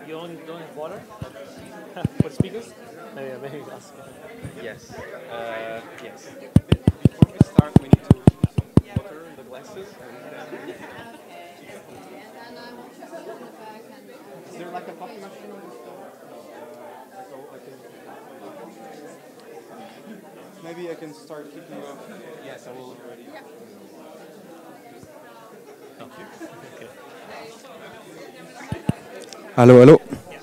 You don't have water? For speakers? Maybe ask. Yes. Yes. Before we start, we need to water the glasses. Is there like a coffee machine on this floor? Maybe I can start kicking off. Yes, I will already. Thank you. Okay. Hello, hello.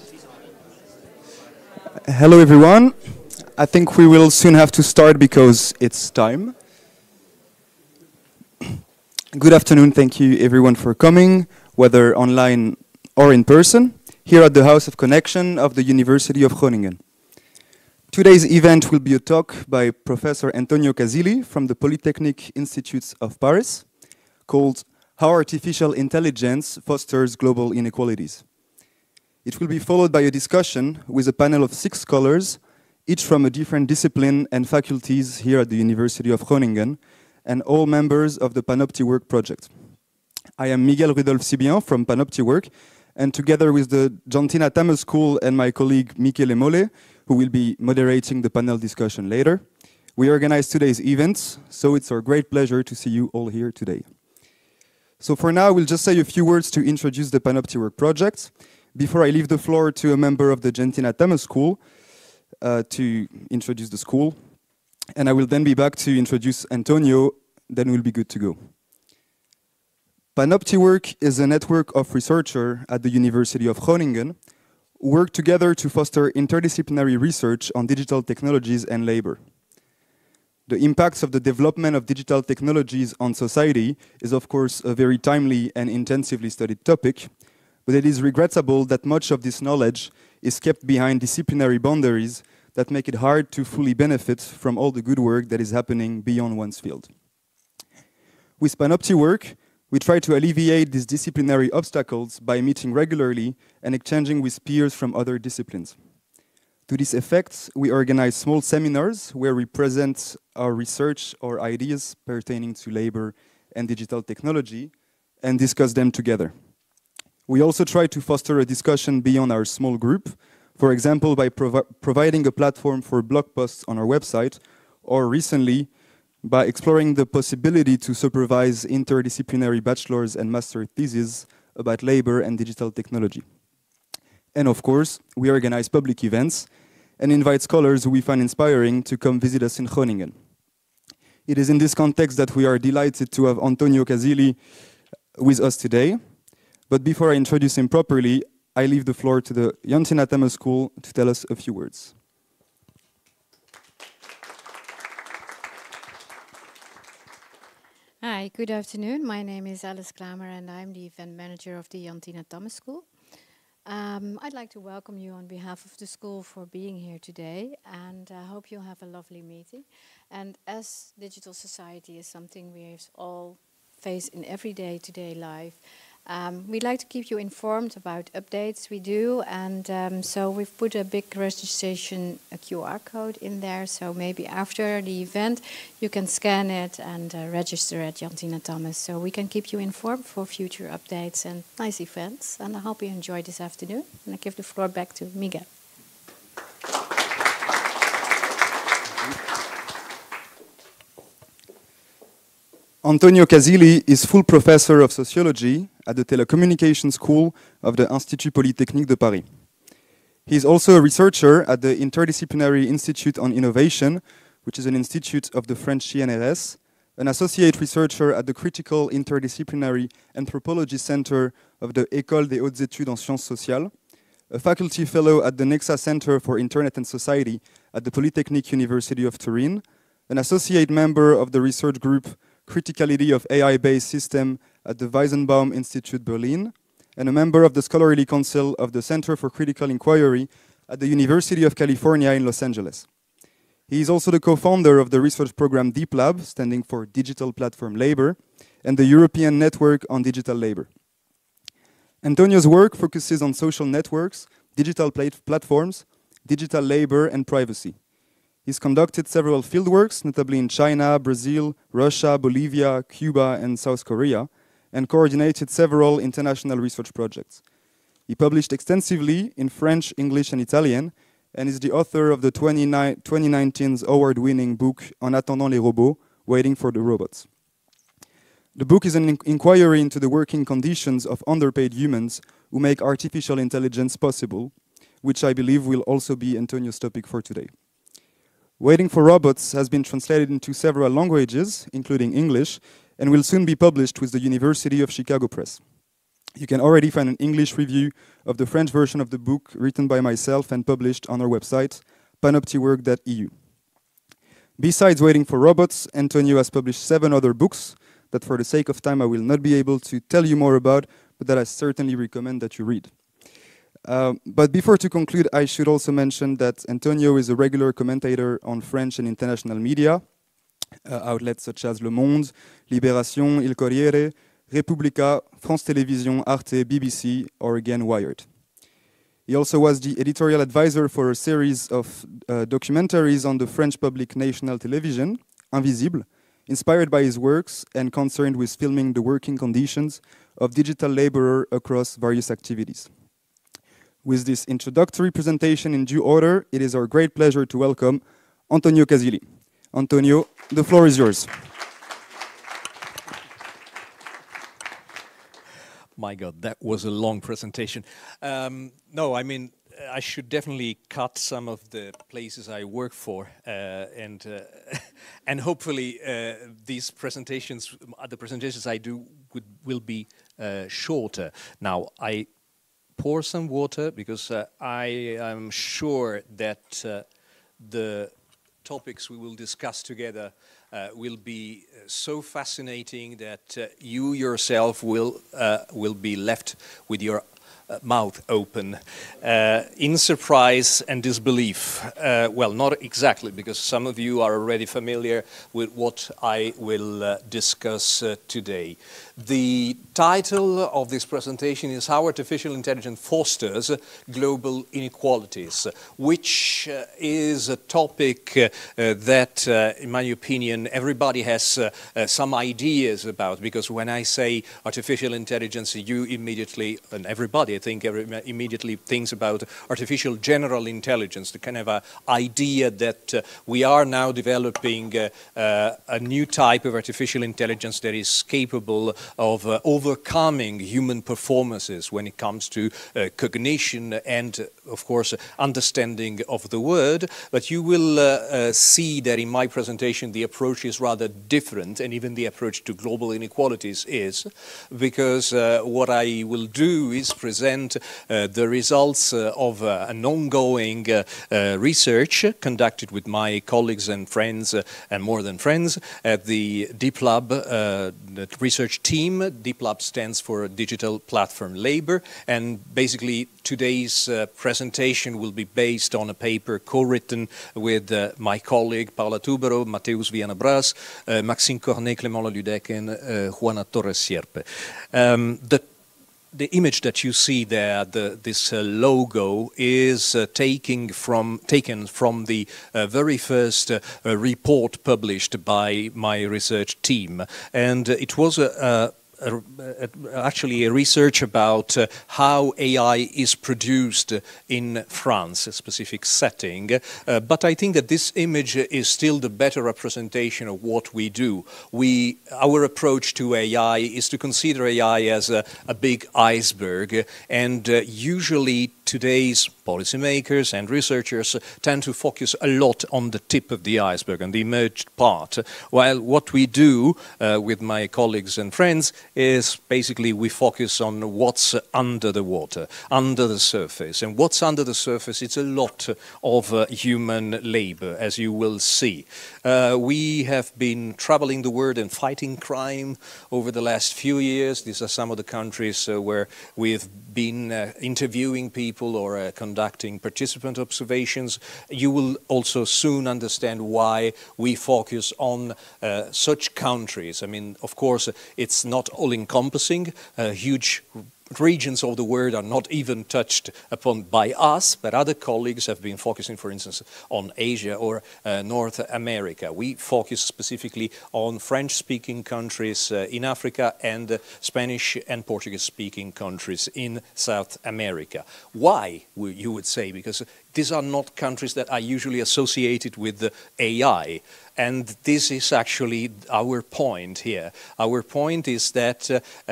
Hello, everyone. I think we will soon have to start because it's time. Good afternoon. Thank you, everyone, for coming, whether online or in person, here at the House of Connection of the University of Groningen. Today's event will be a talk by Professor Antonio Casilli from the Polytechnic Institutes of Paris, called How Artificial Intelligence Fosters Global Inequalities. It will be followed by a discussion with a panel of 6 scholars, each from a different discipline and faculties here at the University of Groningen, and all members of the PanOptiWork project. I am Miguel Rudolf Sibian from PanOptiWork, and together with the Jantina Tamme School and my colleague Michele Mole, who will be moderating the panel discussion later, we organize today's event, so it's our great pleasure to see you all here today. So for now, we'll just say a few words to introduce the PanOptiWork project, before I leave the floor to a member of the Jantina Tamme School to introduce the school. And I will then be back to introduce Antonio, then we'll be good to go. PanOptiWork is a network of researchers at the University of Groningen who work together to foster interdisciplinary research on digital technologies and labor. The impacts of the development of digital technologies on society is, of course, a very timely and intensively studied topic, but it is regrettable that much of this knowledge is kept behind disciplinary boundaries that make it hard to fully benefit from all the good work that is happening beyond one's field. With PanOptiWork, we try to alleviate these disciplinary obstacles by meeting regularly and exchanging with peers from other disciplines. To this effect, we organize small seminars where we present our research or ideas pertaining to labor and digital technology and discuss them together. We also try to foster a discussion beyond our small group, for example, by providing a platform for blog posts on our website, or recently, by exploring the possibility to supervise interdisciplinary bachelor's and master theses about labor and digital technology. And of course, we organize public events and invite scholars who we find inspiring to come visit us in Groningen. It is in this context that we are delighted to have Antonio Casilli with us today. But before I introduce him properly, I leave the floor to the Jantina Tamme School to tell us a few words. Hi, good afternoon. My name is Alice Kramer and I'm the event manager of the Jantina Tamme School. I'd like to welcome you on behalf of the school for being here today, and I hope you'll have a lovely meeting. And as digital society is something we all face in everyday today life, we'd like to keep you informed about updates we do, and so we've put a big registration QR code in there, so maybe after the event you can scan it and register at Jantina Tamme, so we can keep you informed for future updates and nice events. And I hope you enjoy this afternoon, and I give the floor back to Miguel. Antonio Casilli is full professor of sociology at the Telecommunication School of the Institut Polytechnique de Paris. He is also a researcher at the Interdisciplinary Institute on Innovation, which is an institute of the French CNRS, an associate researcher at the Critical Interdisciplinary Anthropology Center of the École des Hautes Études en Sciences Sociales, a faculty fellow at the Nexa Center for Internet and Society at the Polytechnic University of Turin, an associate member of the research group Criticality of AI-Based System at the Weizenbaum Institute Berlin, and a member of the Scholarly Council of the Center for Critical Inquiry at the University of California in Los Angeles. He is also the co-founder of the research program Deep Lab, standing for Digital Platform Labor, and the European Network on Digital Labor. Antonio's work focuses on social networks, digital platforms, digital labor, and privacy. He's conducted several fieldworks, notably in China, Brazil, Russia, Bolivia, Cuba, and South Korea, and coordinated several international research projects. He published extensively in French, English, and Italian, and is the author of the 2019's award-winning book En attendant les robots, Waiting for the Robots. The book is an inquiry into the working conditions of underpaid humans who make artificial intelligence possible, which I believe will also be Antonio's topic for today. Waiting for Robots has been translated into several languages, including English, and will soon be published with the University of Chicago Press. You can already find an English review of the French version of the book written by myself and published on our website, panoptiwork.eu. Besides Waiting for Robots, Antonio has published 7 other books that for the sake of time I will not be able to tell you more about, but that I certainly recommend that you read. But before to conclude, I should also mention that Antonio is a regular commentator on French and international media, outlets such as Le Monde, Libération, Il Corriere, Repubblica, France Télévisions, Arte, BBC, or again Wired. He also was the editorial advisor for a series of documentaries on the French public national television, Invisible, inspired by his works and concerned with filming the working conditions of digital laborers across various activities. With this introductory presentation in due order, it is our great pleasure to welcome Antonio Casilli. Antonio, the floor is yours. My God, that was a long presentation. No, I mean, I should definitely cut some of the places I work for, and hopefully these presentations, the presentations I do, will be shorter. Now, I pour some water because I am sure that the topics we will discuss together will be so fascinating that you yourself will be left with your mouth open in surprise and disbelief. Well, not exactly, because some of you are already familiar with what I will discuss today. The title of this presentation is How Artificial Intelligence Fosters Global Inequalities, which is a topic that, in my opinion, everybody has some ideas about, because when I say artificial intelligence, you immediately, and everybody, I think, immediately thinks about artificial general intelligence, the kind of idea that we are now developing a new type of artificial intelligence that is capable of overcoming human performances when it comes to cognition and, of course, understanding of the word. But you will see that in my presentation the approach is rather different, and even the approach to global inequalities is, because what I will do is present the results of an ongoing research conducted with my colleagues and friends, and more than friends, at the DeepLab the research team. DeepLab stands for Digital Platform Labor, and basically today's presentation will be based on a paper co-written with my colleague Paola Tubero, Mateus Viana-Bras, Maxime Cornet, Clément Leludec, and Juana Torres Sierpe. The image that you see there, this logo, is taken from the very first report published by my research team, and it was actually a research about how AI is produced in France, a specific setting. But I think that this image is still the better representation of what we do. Our approach to AI is to consider AI as a big iceberg, and usually today's policymakers and researchers tend to focus a lot on the tip of the iceberg, on the emerged part, while what we do with my colleagues and friends is basically we focus on what's under the water, under the surface. And what's under the surface, it's a lot of human labor, as you will see. We have been traveling the world and fighting crime over the last few years. These are some of the countries where we've been interviewing people or conducting participant observations. You will also soon understand why we focus on such countries. I mean, of course, it's not all-encompassing. A huge regions of the world are not even touched upon by us, but other colleagues have been focusing, for instance, on Asia or North America. We focus specifically on French-speaking countries in Africa and Spanish and Portuguese-speaking countries in South America. Why, you would say? Because these are not countries that are usually associated with AI. And this is actually our point here. Our point is that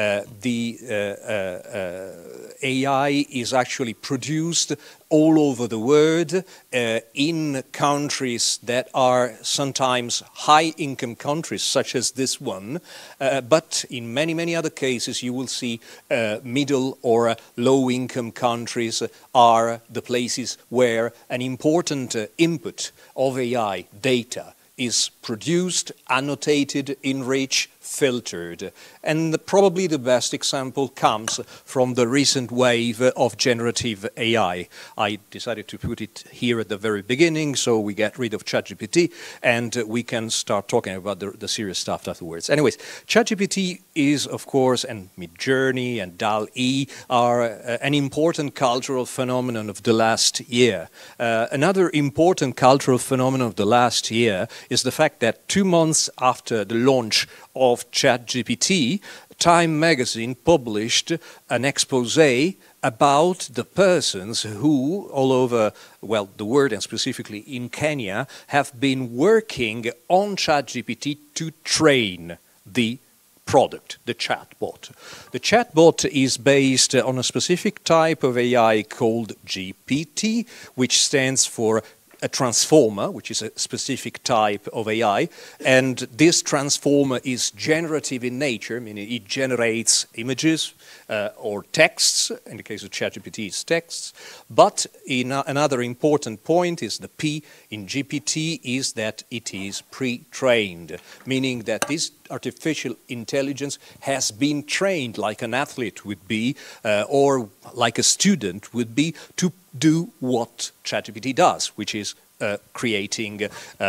AI is actually produced all over the world in countries that are sometimes high-income countries, such as this one, but in many, many other cases you will see middle or low-income countries are the places where an important input of AI data is produced, annotated, enriched, filtered. And probably the best example comes from the recent wave of generative AI. I decided to put it here at the very beginning so we get rid of ChatGPT and we can start talking about the serious stuff afterwards. Anyways, ChatGPT is, of course, and Midjourney and DALL-E are an important cultural phenomenon of the last year. Another important cultural phenomenon of the last year is the fact that 2 months after the launch of ChatGPT, Time magazine published an exposé about the persons who, all over, well, the world and specifically in Kenya, have been working on ChatGPT to train the product, the chatbot. The chatbot is based on a specific type of AI called GPT, which stands for a transformer, which is a specific type of AI, and this transformer is generative in nature, meaning it generates images or texts. In the case of ChatGPT, it's texts. But another important point is the P in GPT is that it is pre-trained, meaning that this artificial intelligence has been trained like an athlete would be or like a student would be to do what ChatGPT does, which is creating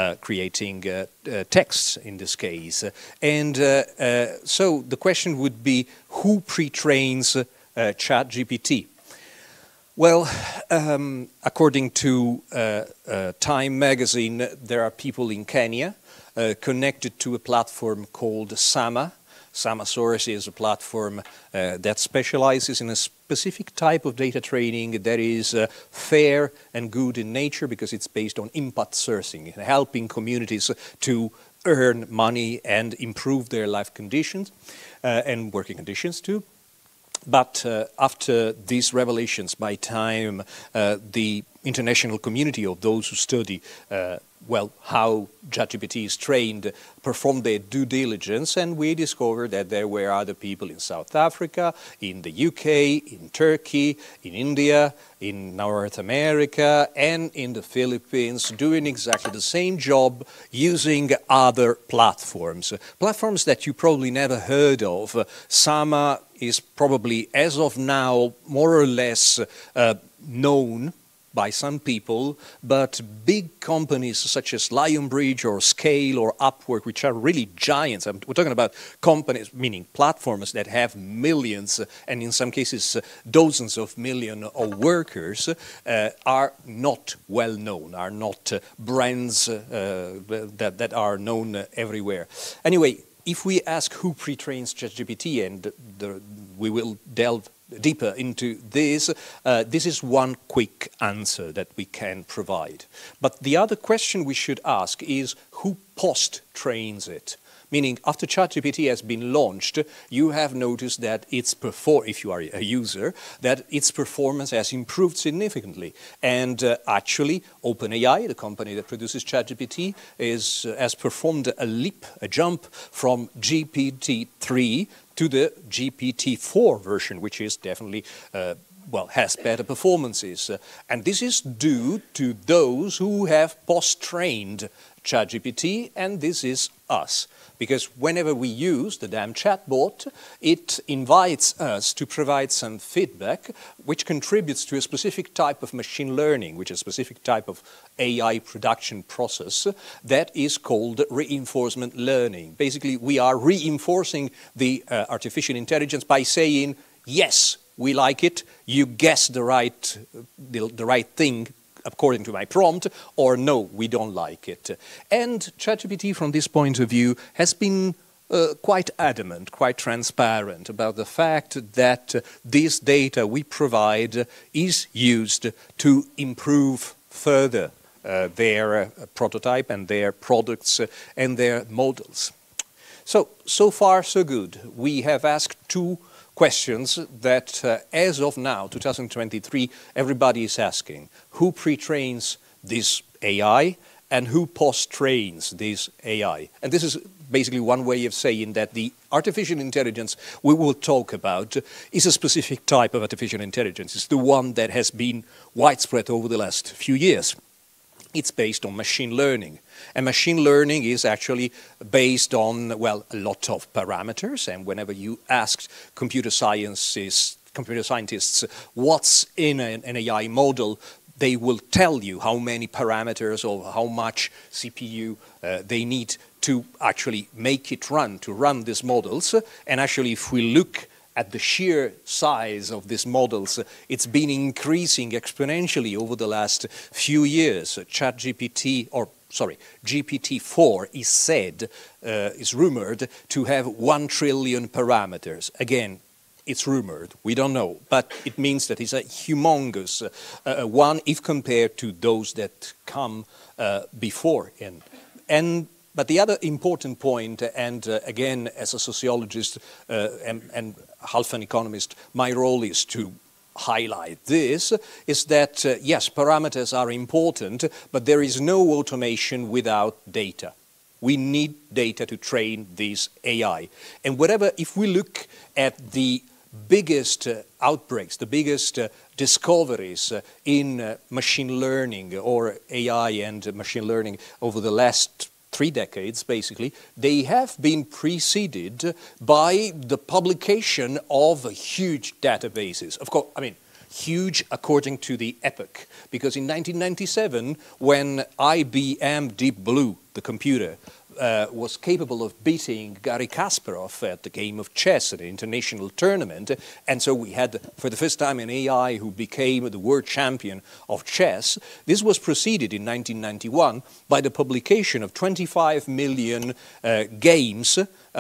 texts in this case. And so the question would be, who pre-trains ChatGPT? Well, according to Time magazine, there are people in Kenya connected to a platform called Sama. Samasaurus is a platform that specializes in a specific type of data training that is fair and good in nature because it's based on impact sourcing, helping communities to earn money and improve their life conditions and working conditions too. But after these revelations by Time, the international community of those who study well, how ChatGPT is trained, performed their due diligence, and we discovered that there were other people in South Africa, in the UK, in Turkey, in India, in North America, and in the Philippines, doing exactly the same job using other platforms. Platforms that you probably never heard of. Sama is probably, as of now, more or less known by some people, but big companies such as Lionbridge or Scale or Upwork, which are really giants, we're talking about companies, meaning platforms that have millions and in some cases dozens of millions of workers, are not well known, are not brands that are known everywhere. Anyway, if we ask who pre-trains ChatGPT, and we will delve deeper into this, this is one quick answer that we can provide. But the other question we should ask is who post-trains it? Meaning, after ChatGPT has been launched, you have noticed that if you are a user, that its performance has improved significantly. And actually, OpenAI, the company that produces ChatGPT, has performed a jump from GPT-3 to the GPT-4 version, which is definitely well, has better performances. And this is due to those who have post-trained ChatGPT, and this is us. Because whenever we use the damn chatbot, it invites us to provide some feedback, which contributes to a specific type of machine learning, which is a specific type of AI production process that is called reinforcement learning. Basically, we are reinforcing the artificial intelligence by saying, yes, we like it, you guess the right thing according to my prompt, or no, we don't like it. And ChatGPT, from this point of view, has been quite adamant, quite transparent about the fact that this data we provide is used to improve further their prototype and their products and their models. So far so good. We have asked two questions that as of now, 2023, everybody is asking. Who pre-trains this AI and who post-trains this AI? And this is basically one way of saying that the artificial intelligence we will talk about is a specific type of artificial intelligence. It's the one that has been widespread over the last few years. It's based on machine learning. And machine learning is actually based on, well, a lot of parameters. And whenever you ask computer scientists what's in an AI model, they will tell you how many parameters or how much CPU they need to actually make it run, to run these models. And actually, if we look at the sheer size of these models, it's been increasing exponentially over the last few years. GPT-4 is said, is rumored to have 1 trillion parameters. Again, it's rumored, we don't know, but it means that it's a humongous one if compared to those that come before. But the other important point, and again, as a sociologist and half an economist, my role is to highlight this, is that, yes, parameters are important, but there is no automation without data. We need data to train this AI. And if we look at the biggest outbreaks, the biggest discoveries in machine learning or AI and machine learning over the last 3 decades, basically, they have been preceded by the publication of huge databases. Of course, I mean, huge according to the epoch, because in 1997, when IBM Deep Blue, the computer, was capable of beating Garry Kasparov at the game of chess at an international tournament, and so we had, for the first time, an AI who became the world champion of chess. This was preceded in 1991 by the publication of 25 million games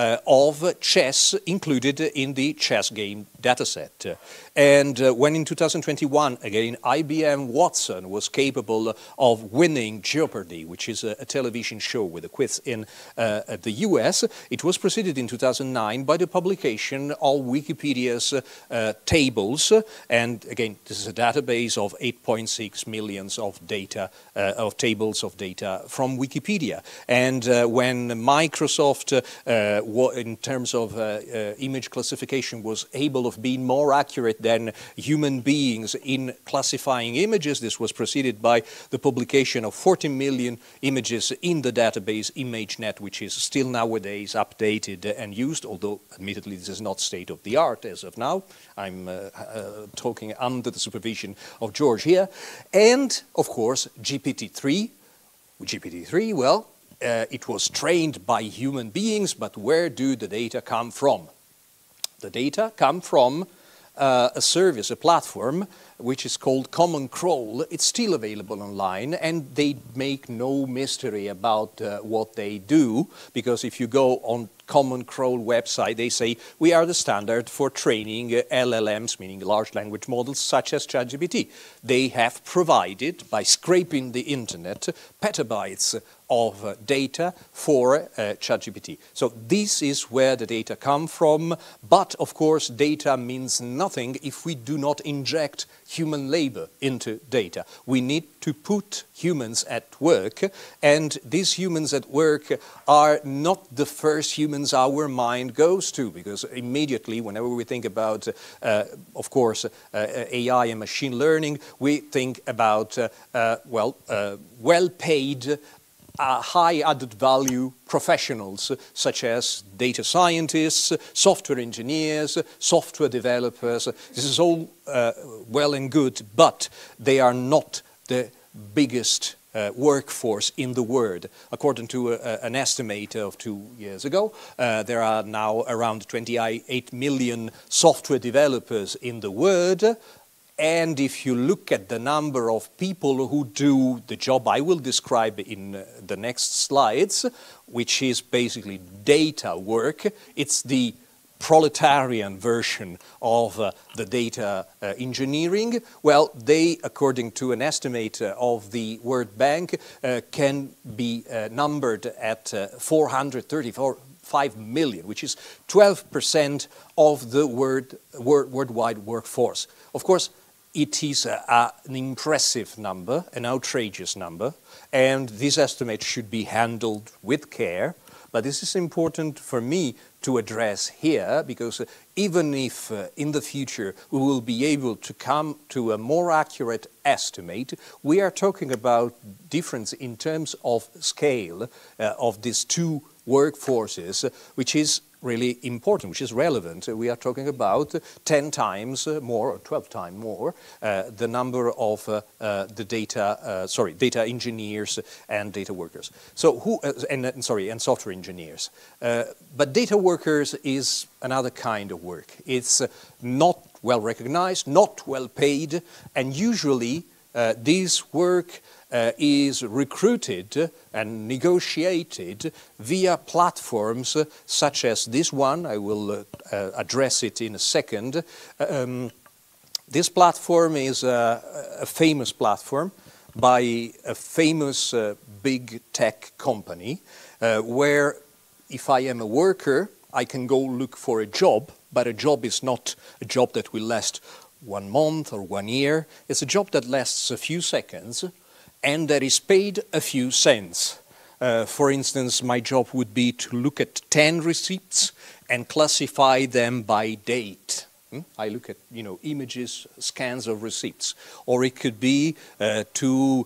of chess included in the chess game dataset. And when in 2021, again, IBM Watson was capable of winning Jeopardy, which is a television show with a quiz in the US, it was preceded in 2009 by the publication of Wikipedia's tables. And again, this is a database of 8.6 million of data, of tables of data from Wikipedia. And when Microsoft in terms of image classification was able of being more accurate than human beings in classifying images, this was preceded by the publication of 40 million images in the database ImageNet, which is still nowadays updated and used, although admittedly this is not state of the art as of now. I'm talking under the supervision of George here. And of course, GPT-3, well, it was trained by human beings, but where do the data come from? The data come from a service, a platform, which is called Common Crawl. It's still available online, and they make no mystery about what they do, because if you go on Common Crawl website, they say, we are the standard for training LLMs, meaning large language models, such as ChatGPT. They have provided, by scraping the internet, petabytes of data for ChatGPT. So this is where the data come from, but of course data means nothing if we do not inject human labor into data. We need to put humans at work, and these humans at work are not the first humans our mind goes to, because immediately whenever we think about, of course, AI and machine learning, we think about, well-paid, high added value professionals such as data scientists, software engineers, software developers. This is all well and good, but they are not the biggest workforce in the world. According to an estimate of 2 years ago, there are now around 28 million software developers in the world. And if you look at the number of people who do the job I will describe in the next slides, which is basically data work, it's the proletarian version of the data engineering. Well, they, according to an estimate of the World Bank, can be numbered at 435 million, which is 12% of the worldwide workforce. Of course, it is an impressive number, an outrageous number, and this estimate should be handled with care. But this is important for me to address here, because even if in the future we will be able to come to a more accurate estimate, we are talking about difference in terms of scale of these two workforces, which is really important, which is relevant. We are talking about 10 times more, or 12 times more, the number of the data engineers and data workers. So and software engineers. But data workers is another kind of work. It's not well recognized, not well paid, and usually this work is recruited and negotiated via platforms such as this one. I will address it in a second. This platform is a famous platform by a famous big tech company where if I am a worker, I can go look for a job, but a job is not a job that will last 1 month or 1 year. It's a job that lasts a few seconds and that is paid a few cents. For instance, my job would be to look at 10 receipts and classify them by date. I look at, images, scans of receipts. Or it could be to,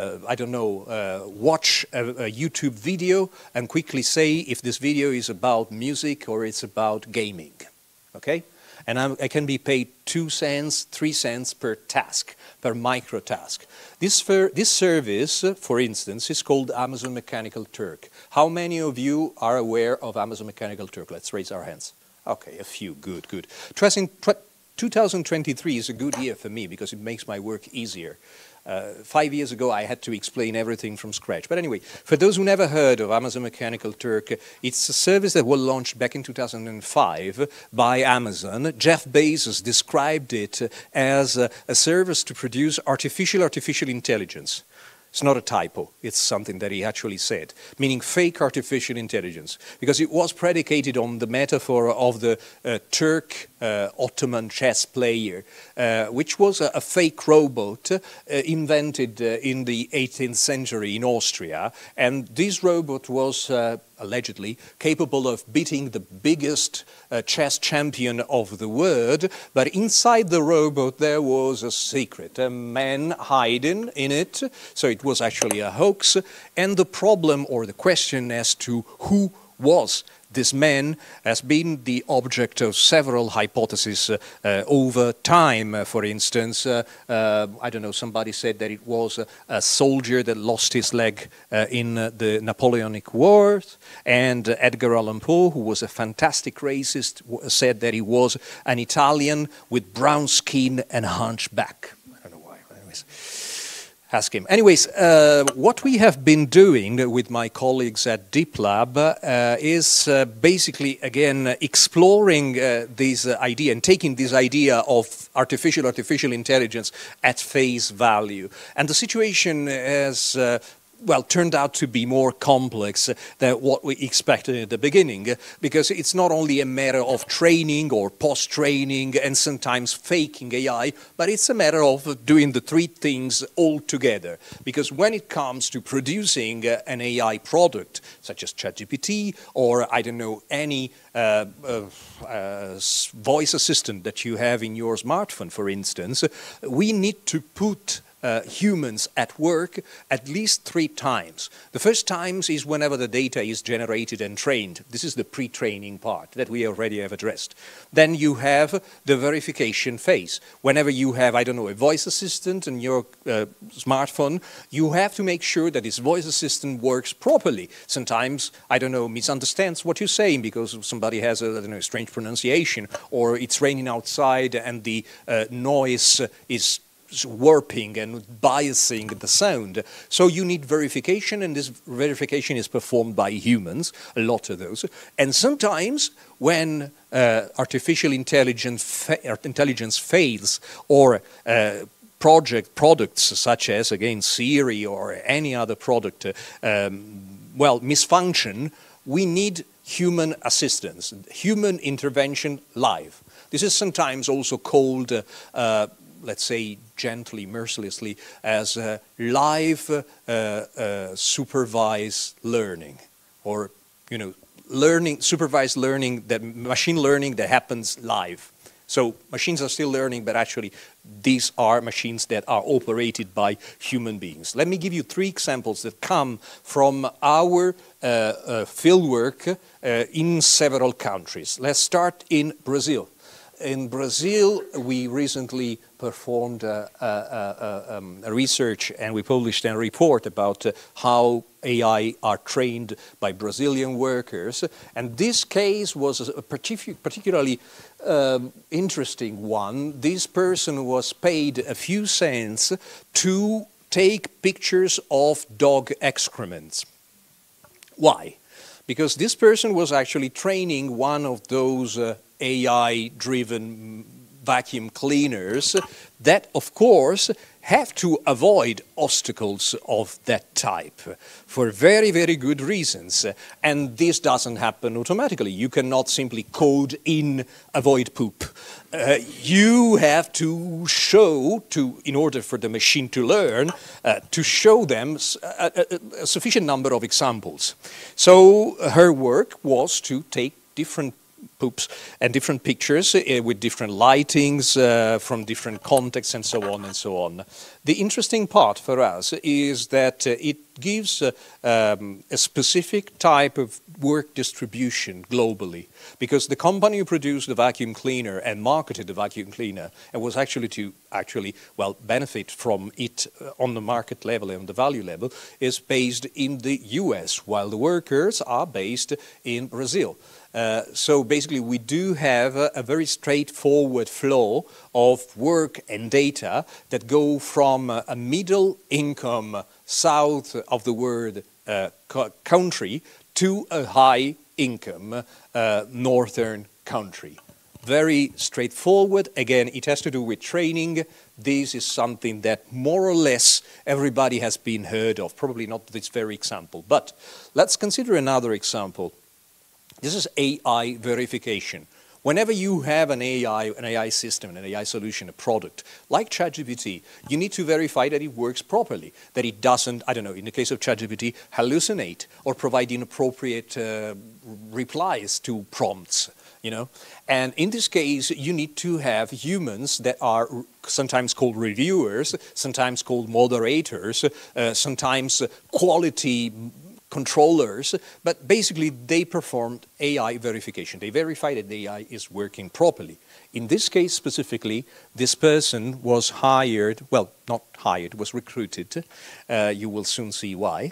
watch a YouTube video and quickly say if this video is about music or it's about gaming, okay? And I can be paid 2 cents, 3 cents per task, per micro task. This service, for instance, is called Amazon Mechanical Turk. How many of you are aware of Amazon Mechanical Turk? Let's raise our hands. Okay, a few, good. 2023 is a good year for me because it makes my work easier. 5 years ago, I had to explain everything from scratch. But anyway, for those who never heard of Amazon Mechanical Turk, it's a service that was launched back in 2005 by Amazon. Jeff Bezos described it as a service to produce artificial intelligence. It's not a typo, it's something that he actually said, meaning fake artificial intelligence, because it was predicated on the metaphor of the Turk Ottoman chess player, which was a fake robot invented in the 18th century in Austria, and this robot was allegedly capable of beating the biggest chess champion of the world, but inside the robot there was a secret, a man hiding in it, so it was actually a hoax, and the problem or the question as to who was this man has been the object of several hypotheses over time. For instance, somebody said that it was a soldier that lost his leg in the Napoleonic Wars, and Edgar Allan Poe, who was a fantastic racist, said that he was an Italian with brown skin and a hunchback. I don't know why, but anyways. Ask him. Anyways, what we have been doing with my colleagues at Deep Lab is basically, again, exploring this idea and taking this idea of artificial intelligence at face value. And the situation has turned out to be more complex than what we expected at the beginning, because it's not only a matter of training or post-training and sometimes faking AI, but it's a matter of doing the three things all together. Because when it comes to producing an AI product, such as ChatGPT or, any voice assistant that you have in your smartphone, for instance, we need to put humans at work at least 3 times. The first times is whenever the data is generated and trained. This is the pre-training part that we already have addressed. Then you have the verification phase. Whenever you have, I don't know, a voice assistant in your smartphone, you have to make sure that this voice assistant works properly. Sometimes, I don't know, misunderstands what you're saying because somebody has a, I don't know, strange pronunciation, or it's raining outside and the noise is warping and biasing the sound. So you need verification, and this verification is performed by humans, a lot of those. And sometimes when artificial intelligence fails, or products such as, again, Siri or any other product, well, misfunction, we need human assistance, human intervention live. This is sometimes also called, let's say gently, mercilessly, as live supervised learning, or, you know, supervised learning, that machine learning that happens live. So machines are still learning, but actually these are machines that are operated by human beings. Let me give you 3 examples that come from our fieldwork in several countries. Let's start in Brazil. In Brazil, we recently performed a research, and we published a report about how AI are trained by Brazilian workers. And this case was a particularly interesting one. This person was paid a few cents to take pictures of dog excrements. Why? Because this person was actually training one of those AI-driven vacuum cleaners that, of course, have to avoid obstacles of that type for very, very good reasons. And this doesn't happen automatically. You cannot simply code in avoid poop. You have to show, in order for the machine to learn, to show them a sufficient number of examples. So her work was to take different poops and different pictures with different lightings from different contexts and so on and so on. The interesting part for us is that it gives a specific type of work distribution globally, because the company who produced the vacuum cleaner and marketed the vacuum cleaner and was actually well, benefit from it on the market level and the value level is based in the US, while the workers are based in Brazil. So basically we do have a very straightforward flow of work and data that go from a middle income south of the world country to a high income northern country. Very straightforward. Again, it has to do with training. This is something that more or less everybody has been heard of, probably not this very example. But let's consider another example. This is AI verification. Whenever you have an AI system, an AI solution, a product, like ChatGPT, you need to verify that it works properly, that it doesn't, I don't know, in the case of ChatGPT, hallucinate or provide inappropriate replies to prompts, you know. And in this case, you need to have humans that are sometimes called reviewers, sometimes called moderators, sometimes quality controllers, but basically they performed AI verification. They verified that the AI is working properly. In this case specifically, this person was hired, well, not hired, was recruited, you will soon see why,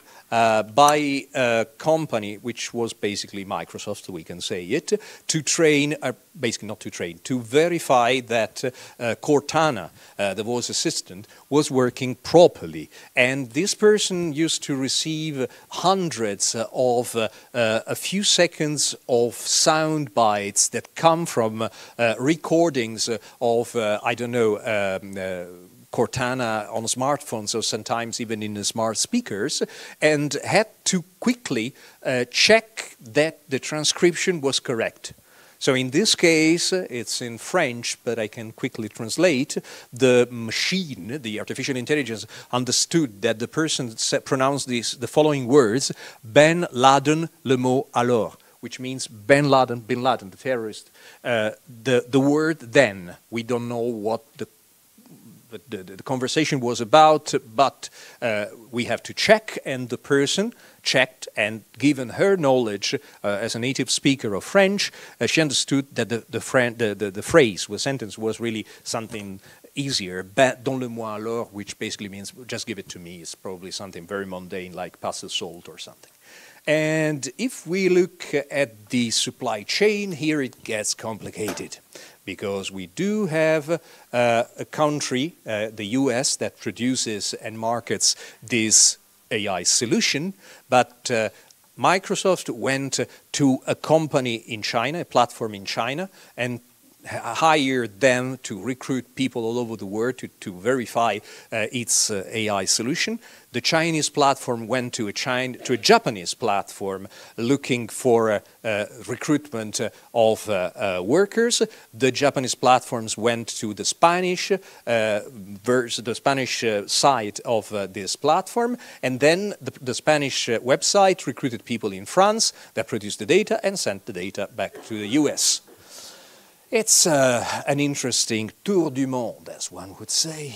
by a company which was basically Microsoft, we can say it, to train, basically not to train, to verify that Cortana, the voice assistant, was working properly. And this person used to receive hundreds of a few seconds of sound bites that come from recordings of, I don't know, Cortana on smartphones, or sometimes even in the smart speakers, and had to quickly check that the transcription was correct. So in this case, it's in French, but I can quickly translate. The machine, the artificial intelligence, understood that the person pronounced the following words: Ben Laden le mot alors, which means Bin Laden, the terrorist. The word then, we don't know what the the conversation was about, but we have to check, and the person checked, and given her knowledge as a native speaker of French, she understood that the phrase, the sentence was really something easier, donne-le-moi alors, which basically means just give it to me. It's probably something very mundane like pass the salt or something. And if we look at the supply chain, here it gets complicated, because we do have a country, the US, that produces and markets this AI solution, but Microsoft went to a company in China, a platform in China, and hired them to recruit people all over the world to verify its AI solution. The Chinese platform went to a Japanese platform looking for recruitment of workers. The Japanese platforms went to the Spanish side of this platform, and then the Spanish website recruited people in France that produced the data and sent the data back to the US. It's an interesting tour du monde, as one would say.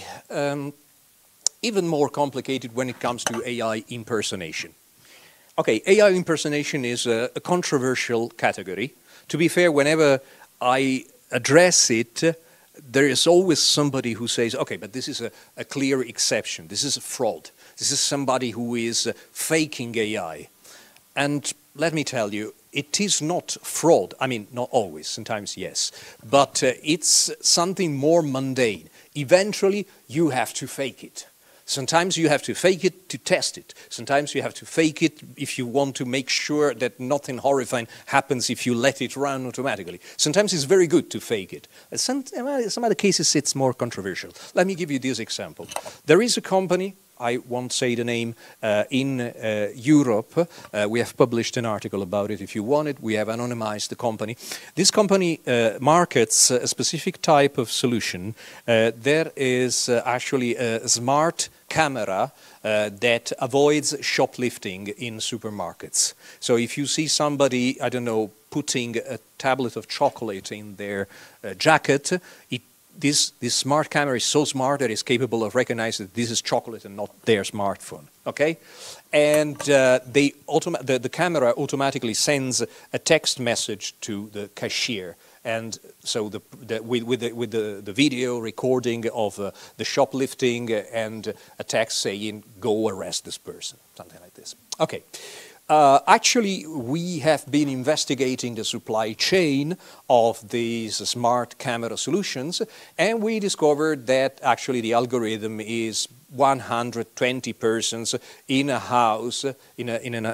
Even more complicated when it comes to AI impersonation. Okay, AI impersonation is a controversial category. To be fair, whenever I address it, there is always somebody who says, okay, but this is a clear exception. This is a fraud. This is somebody who is faking AI. And let me tell you, it is not fraud. I mean, not always, sometimes yes. But it's something more mundane. Eventually, you have to fake it. Sometimes you have to fake it to test it. Sometimes you have to fake it if you want to make sure that nothing horrifying happens if you let it run automatically. Sometimes it's very good to fake it. Some other cases it's more controversial. Let me give you this example. There is a company, I won't say the name, in Europe. We have published an article about it if you want it. We have anonymized the company. This company markets a specific type of solution. There is actually a smart camera that avoids shoplifting in supermarkets. So if you see somebody, I don't know, putting a tablet of chocolate in their jacket, this smart camera is so smart that it's capable of recognizing that this is chocolate and not their smartphone, okay? And the camera automatically sends a text message to the cashier. And so with the video recording of the shoplifting and a text saying, go arrest this person, something like this. Okay. Actually, we have been investigating the supply chain of these smart camera solutions, and we discovered that actually the algorithm is 120 persons in a house, in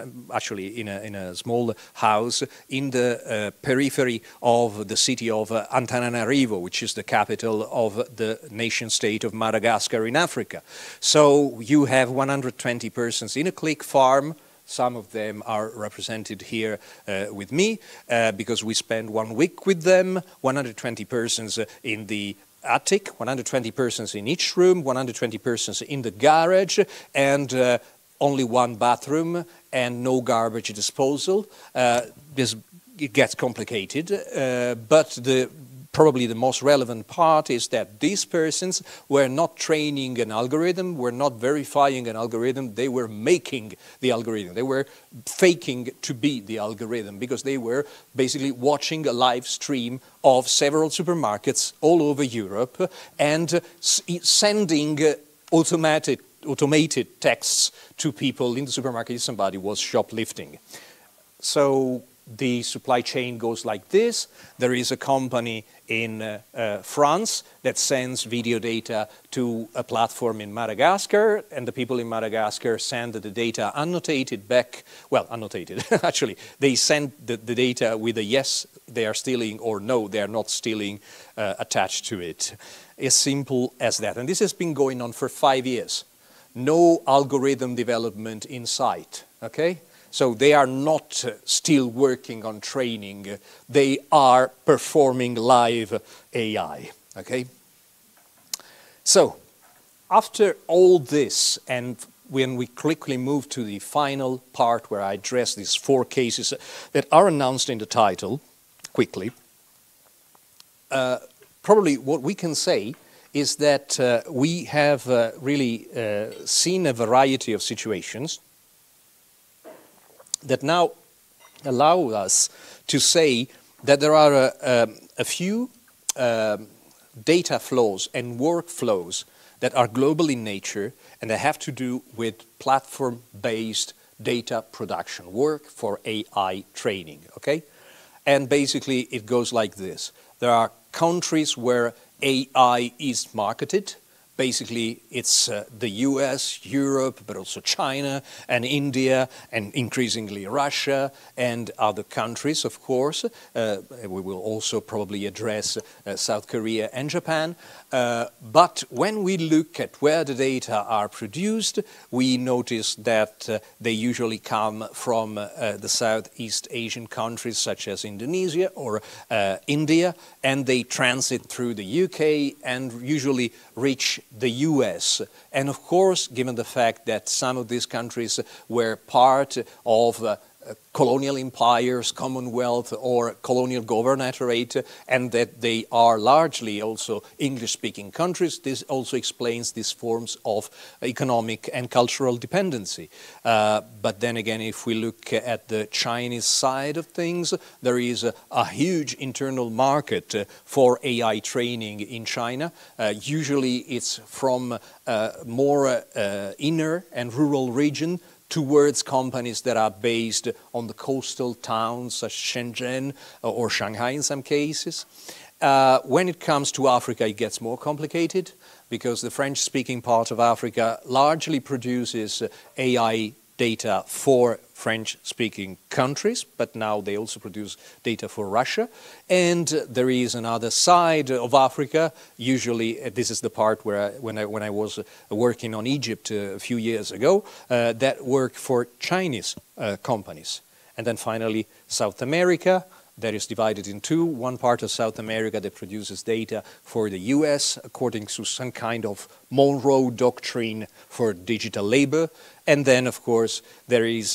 a small house in the periphery of the city of Antananarivo, which is the capital of the nation-state of Madagascar in Africa. So you have 120 persons in a click farm. Some of them are represented here with me because we spent 1 week with them, 120 persons in the attic, 120 persons in each room, 120 persons in the garage, and only one bathroom and no garbage disposal. It gets complicated, but probably the most relevant part is that these persons were not training an algorithm, were not verifying an algorithm, they were making the algorithm. They were faking to be the algorithm because they were basically watching a live stream of several supermarkets all over Europe and sending automated texts to people in the supermarket if somebody was shoplifting. So the supply chain goes like this. There is a company in France that sends video data to a platform in Madagascar, and the people in Madagascar send the data annotated back. Well, annotated, actually. They send the data with a yes, they are stealing, or no, they are not stealing attached to it. As simple as that. And this has been going on for 5 years. No algorithm development in sight, okay? So they are not still working on training, they are performing live AI, okay? So, after all this, and when we quickly move to the final part where I address these 4 cases that are announced in the title, quickly, probably what we can say is that we have really seen a variety of situations that now allow us to say that there are a few data flows and workflows that are global in nature, and they have to do with platform-based data production, work for AI training, okay? And basically it goes like this. There are countries where AI is marketed. Basically, it's the US, Europe, but also China and India, and increasingly Russia and other countries, of course. We will also probably address South Korea and Japan. But when we look at where the data are produced, we notice that they usually come from the Southeast Asian countries such as Indonesia or India, and they transit through the UK and usually reach the US. And of course, given the fact that some of these countries were part of colonial empires, Commonwealth or colonial governorate, and that they are largely also English-speaking countries, this also explains these forms of economic and cultural dependency. But then again, if we look at the Chinese side of things, there is a huge internal market for AI training in China. Usually it's from more inner and rural region towards companies that are based on the coastal towns such as Shenzhen or Shanghai in some cases. When it comes to Africa, it gets more complicated because the French-speaking part of Africa largely produces AI data for French-speaking countries, but now they also produce data for Russia. And there is another side of Africa. Usually, this is the part where when I was working on Egypt a few years ago, that work for Chinese companies. And then finally, South America. That is divided in two. One part of South America that produces data for the US according to some kind of Monroe Doctrine for digital labor. And then, of course, there is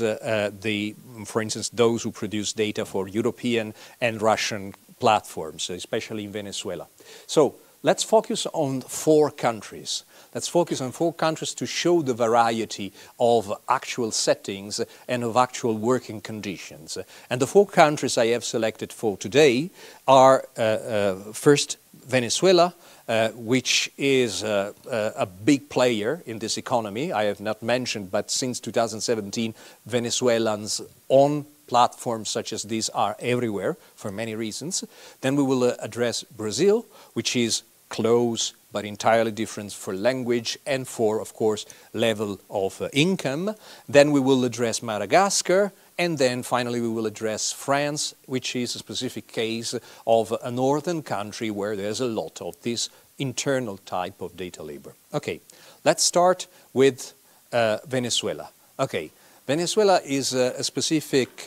for instance, those who produce data for European and Russian platforms, especially in Venezuela. So let's focus on 4 countries. Let's focus on 4 countries to show the variety of actual settings and of actual working conditions. And the 4 countries I have selected for today are first Venezuela, which is a big player in this economy. I have not mentioned, but since 2017, Venezuelans on platforms such as these are everywhere for many reasons. Then we will address Brazil, which is close but entirely different for language and for, of course, level of income. Then we will address Madagascar, and then finally we will address France, which is a specific case of a northern country where there's a lot of this internal type of data labor. Okay, let's start with Venezuela. Okay, Venezuela is a specific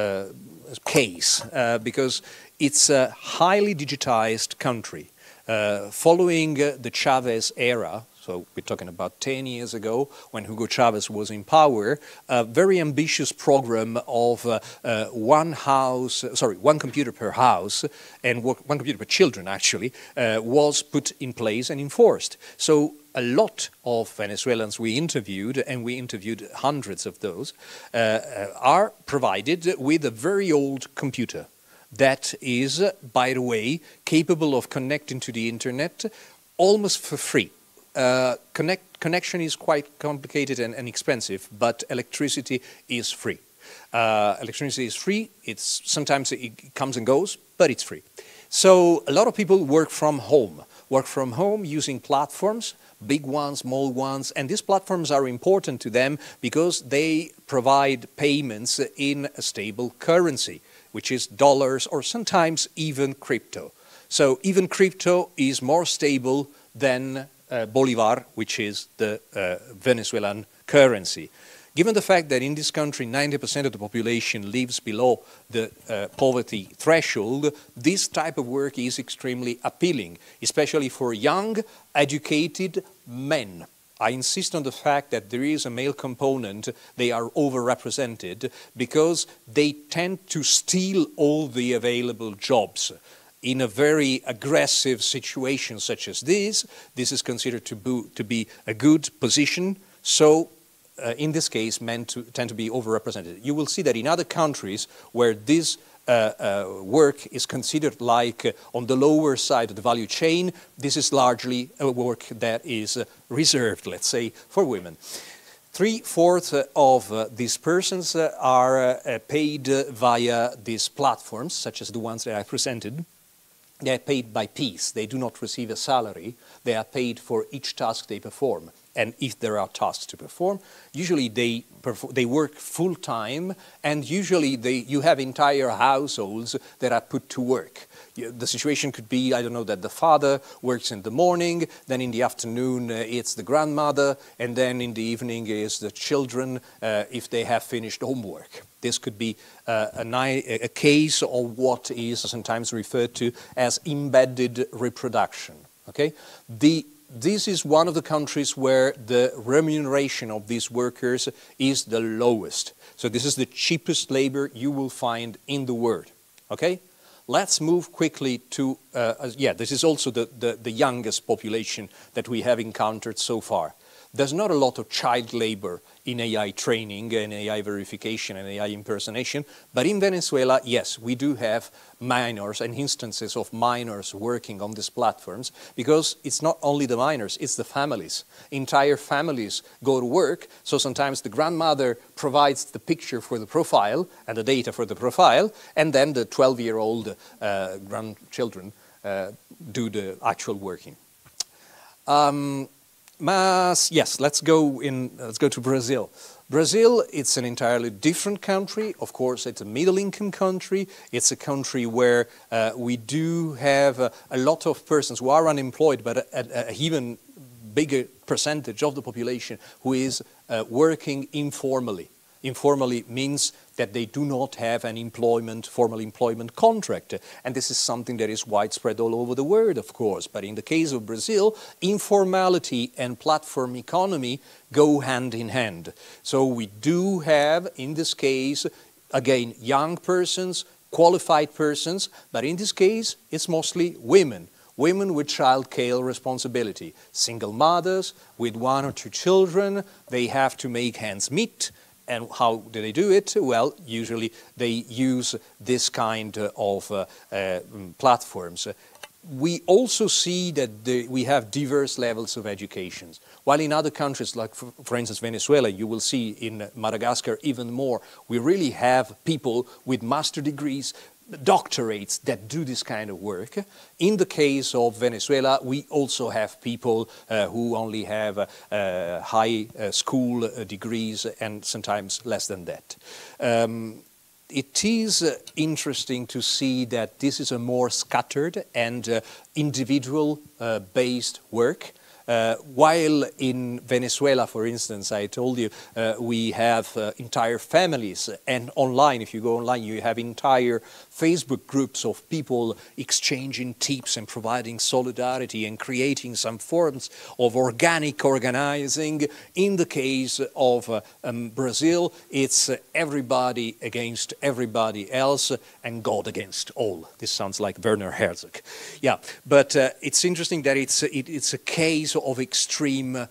case because it's a highly digitized country. Following the Chavez era, so we're talking about 10 years ago, when Hugo Chavez was in power, a very ambitious program of one computer per house and one computer per children, actually, was put in place and enforced. So a lot of Venezuelans we interviewed, and we interviewed hundreds of those, are provided with a very old computer that is, by the way, capable of connecting to the internet almost for free. Connection is quite complicated and expensive, but electricity is free. Electricity is free. Sometimes it comes and goes, but it's free. So a lot of people work from home using platforms, big ones, small ones, and these platforms are important to them because they provide payments in a stable currency, which is dollars or sometimes even crypto. So even crypto is more stable than Bolivar, which is the Venezuelan currency. Given the fact that in this country 90% of the population lives below the poverty threshold, this type of work is extremely appealing, especially for young, educated men. I insist on the fact that there is a male component. They are overrepresented because they tend to steal all the available jobs. in a very aggressive situation such as this is considered to be a good position. So in this case, men tend to be overrepresented. You will see that in other countries where this work is considered like on the lower side of the value chain, this is largely a work that is reserved, let's say, for women. 3/4 of these persons are paid via these platforms, such as the ones that I presented. They are paid by piece. They do not receive a salary. They are paid for each task they perform. And if there are tasks to perform, usually they work full-time, and usually you have entire households that are put to work. The situation could be, I don't know, that the father works in the morning, then in the afternoon it's the grandmother, and then in the evening is the children if they have finished homework. This could be a case of what is sometimes referred to as embedded reproduction. Okay? This is one of the countries where the remuneration of these workers is the lowest. So this is the cheapest labor you will find in the world. Okay? Let's move quickly to, this is also the youngest population that we have encountered so far. There's not a lot of child labor in AI training and AI verification and AI impersonation, but in Venezuela, yes, we do have minors and instances of minors working on these platforms, because it's not only the minors, it's the families. Entire families go to work, so sometimes the grandmother provides the picture for the profile and the data for the profile, and then the 12-year-old grandchildren do the actual working. Yes, let's go to Brazil. Brazil, it's an entirely different country. Of course, it's a middle-income country. It's a country where we do have a lot of persons who are unemployed, but an even bigger percentage of the population who is working informally. Informally means that they do not have an formal employment contract. And this is something that is widespread all over the world, of course. But in the case of Brazil, informality and platform economy go hand in hand. So we do have, in this case, again, young persons, qualified persons, but in this case, it's mostly women. Women with child-care responsibility. Single mothers with 1 or 2 children, they have to make ends meet. And how do they do it? Well, usually they use this kind of platforms. We also see that we have diverse levels of education. While in other countries, like for instance Venezuela, you will see in Madagascar even more, we really have people with master degrees, doctorates that do this kind of work. In the case of Venezuela, we also have people who only have high school degrees and sometimes less than that. It is interesting to see that this is a more scattered and individual-based work. While in Venezuela, for instance, I told you, we have entire families, and online, if you go online, you have entire Facebook groups of people exchanging tips and providing solidarity and creating some forms of organic organizing. In the case of Brazil, it's everybody against everybody else and God against all. This sounds like Werner Herzog. Yeah, but it's interesting that it's a case of extreme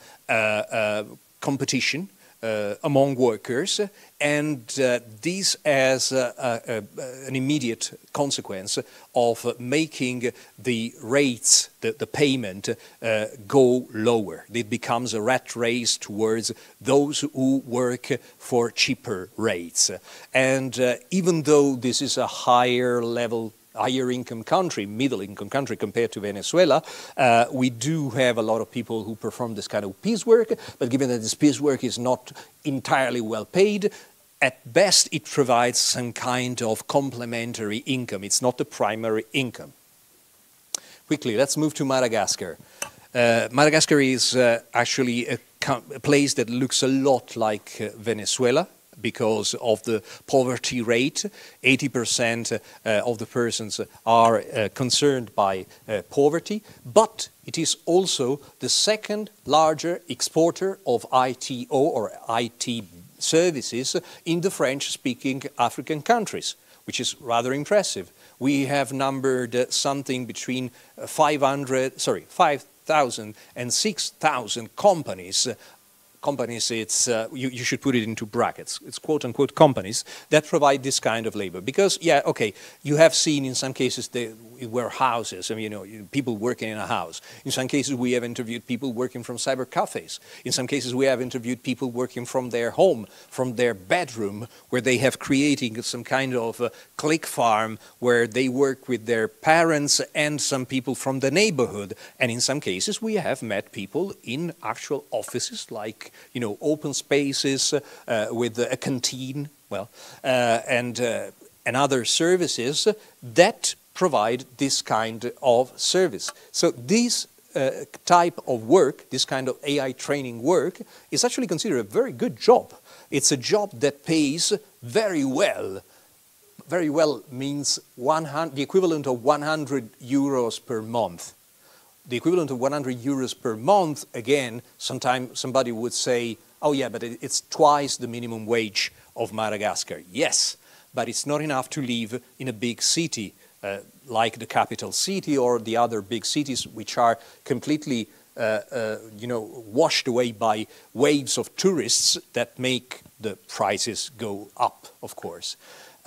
competition among workers, and this as an immediate consequence of making the rates, the payment, go lower. It becomes a rat race towards those who work for cheaper rates. And even though this is a higher income country, middle income country compared to Venezuela, we do have a lot of people who perform this kind of piecework, but given that this piecework is not entirely well paid, at best it provides some kind of complementary income. It's not the primary income. Quickly, let's move to Madagascar. Madagascar is actually a place that looks a lot like Venezuela, because of the poverty rate. 80% of the persons are concerned by poverty, but it is also the second larger exporter of ITO or IT services in the French-speaking African countries. which is rather impressive. We have numbered something between 5,000 and 6,000 companies. Companies, it's, you should put it into brackets. It's quote-unquote companies that provide this kind of labor. Because, yeah, okay, you have seen in some cases they were houses, I mean, you know, people working in a house. In some cases we have interviewed people working from cyber cafes. In some cases we have interviewed people working from their home, from their bedroom, where they have created some kind of click farm where they work with their parents and some people from the neighborhood. And in some cases we have met people in actual offices, like, you know, open spaces with a canteen, well, and other services that provide this kind of service. So this type of work, this kind of AI training work, is actually considered a very good job. It's a job that pays very well. Very well means the equivalent of 100 euros per month. The equivalent of 100 euros per month, again, sometimes somebody would say, oh yeah, but it's twice the minimum wage of Madagascar. Yes, but it's not enough to live in a big city like the capital city or the other big cities, which are completely you know, washed away by waves of tourists that make the prices go up, of course.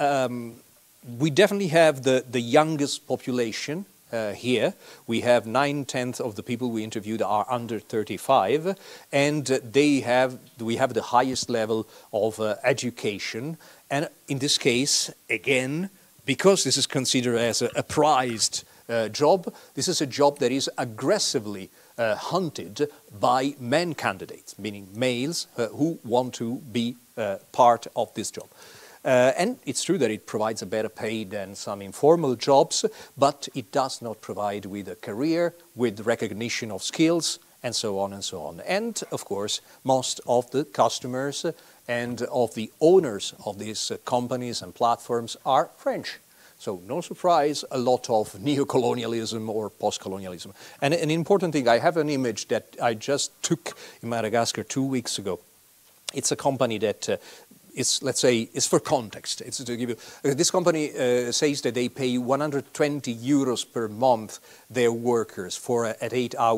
We definitely have the youngest population here. We have 9/10 of the people we interviewed are under 35, and we have the highest level of education. And in this case, again, because this is considered as a prized job, this is a job that is aggressively hunted by men candidates, meaning males who want to be part of this job. And it's true that it provides a better pay than some informal jobs, but it does not provide with a career, with recognition of skills, and so on and so on. And, of course, most of the customers and of the owners of these companies and platforms are French. So, no surprise, a lot of neo-colonialism or post-colonialism. And an important thing, I have an image that I just took in Madagascar 2 weeks ago. It's a company that let's say, is for context. It's to give you, this company says that they pay 120 euros per month their workers for an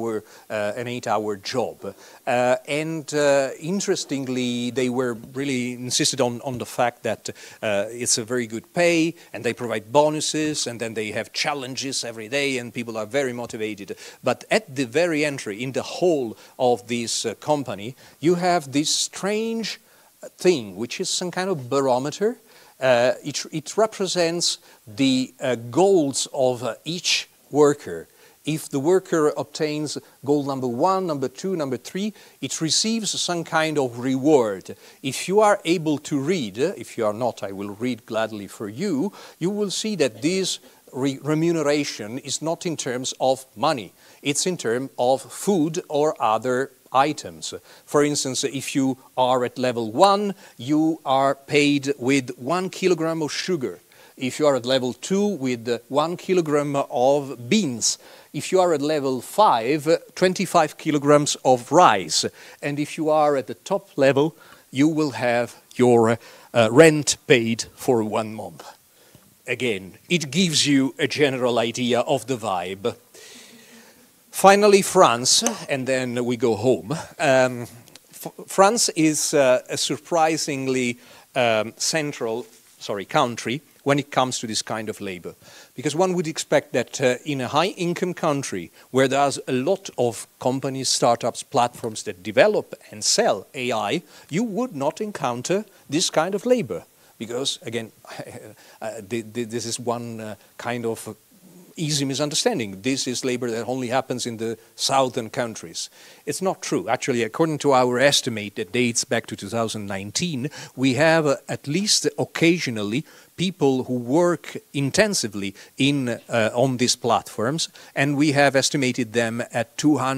8-hour job. And interestingly, they were really insisted on the fact that it's a very good pay, and they provide bonuses, and then they have challenges every day, and people are very motivated. But at the very entry, in the whole of this company, you have this strange thing, which is some kind of barometer. It represents the goals of each worker. If the worker obtains goal number 1, number 2, number 3, it receives some kind of reward. If you are able to read, if you are not, I will read gladly for you, you will see that this remuneration is not in terms of money. It's in terms of food or other items. For instance, if you are at level 1, you are paid with 1 kilogram of sugar. If you are at level 2, with 1 kilogram of beans. If you are at level 5, 25 kilograms of rice. And if you are at the top level, you will have your rent paid for 1 month. Again, it gives you a general idea of the vibe. Finally, France, and then we go home. France is a surprisingly country when it comes to this kind of labor. Because one would expect that in a high-income country where there's a lot of companies, startups, platforms that develop and sell AI, you would not encounter this kind of labor. Because, again, this is one kind of easy misunderstanding. This is labor that only happens in the southern countries. It's not true. Actually, according to our estimate that dates back to 2019, we have at least occasionally people who work intensively on these platforms, and we have estimated them at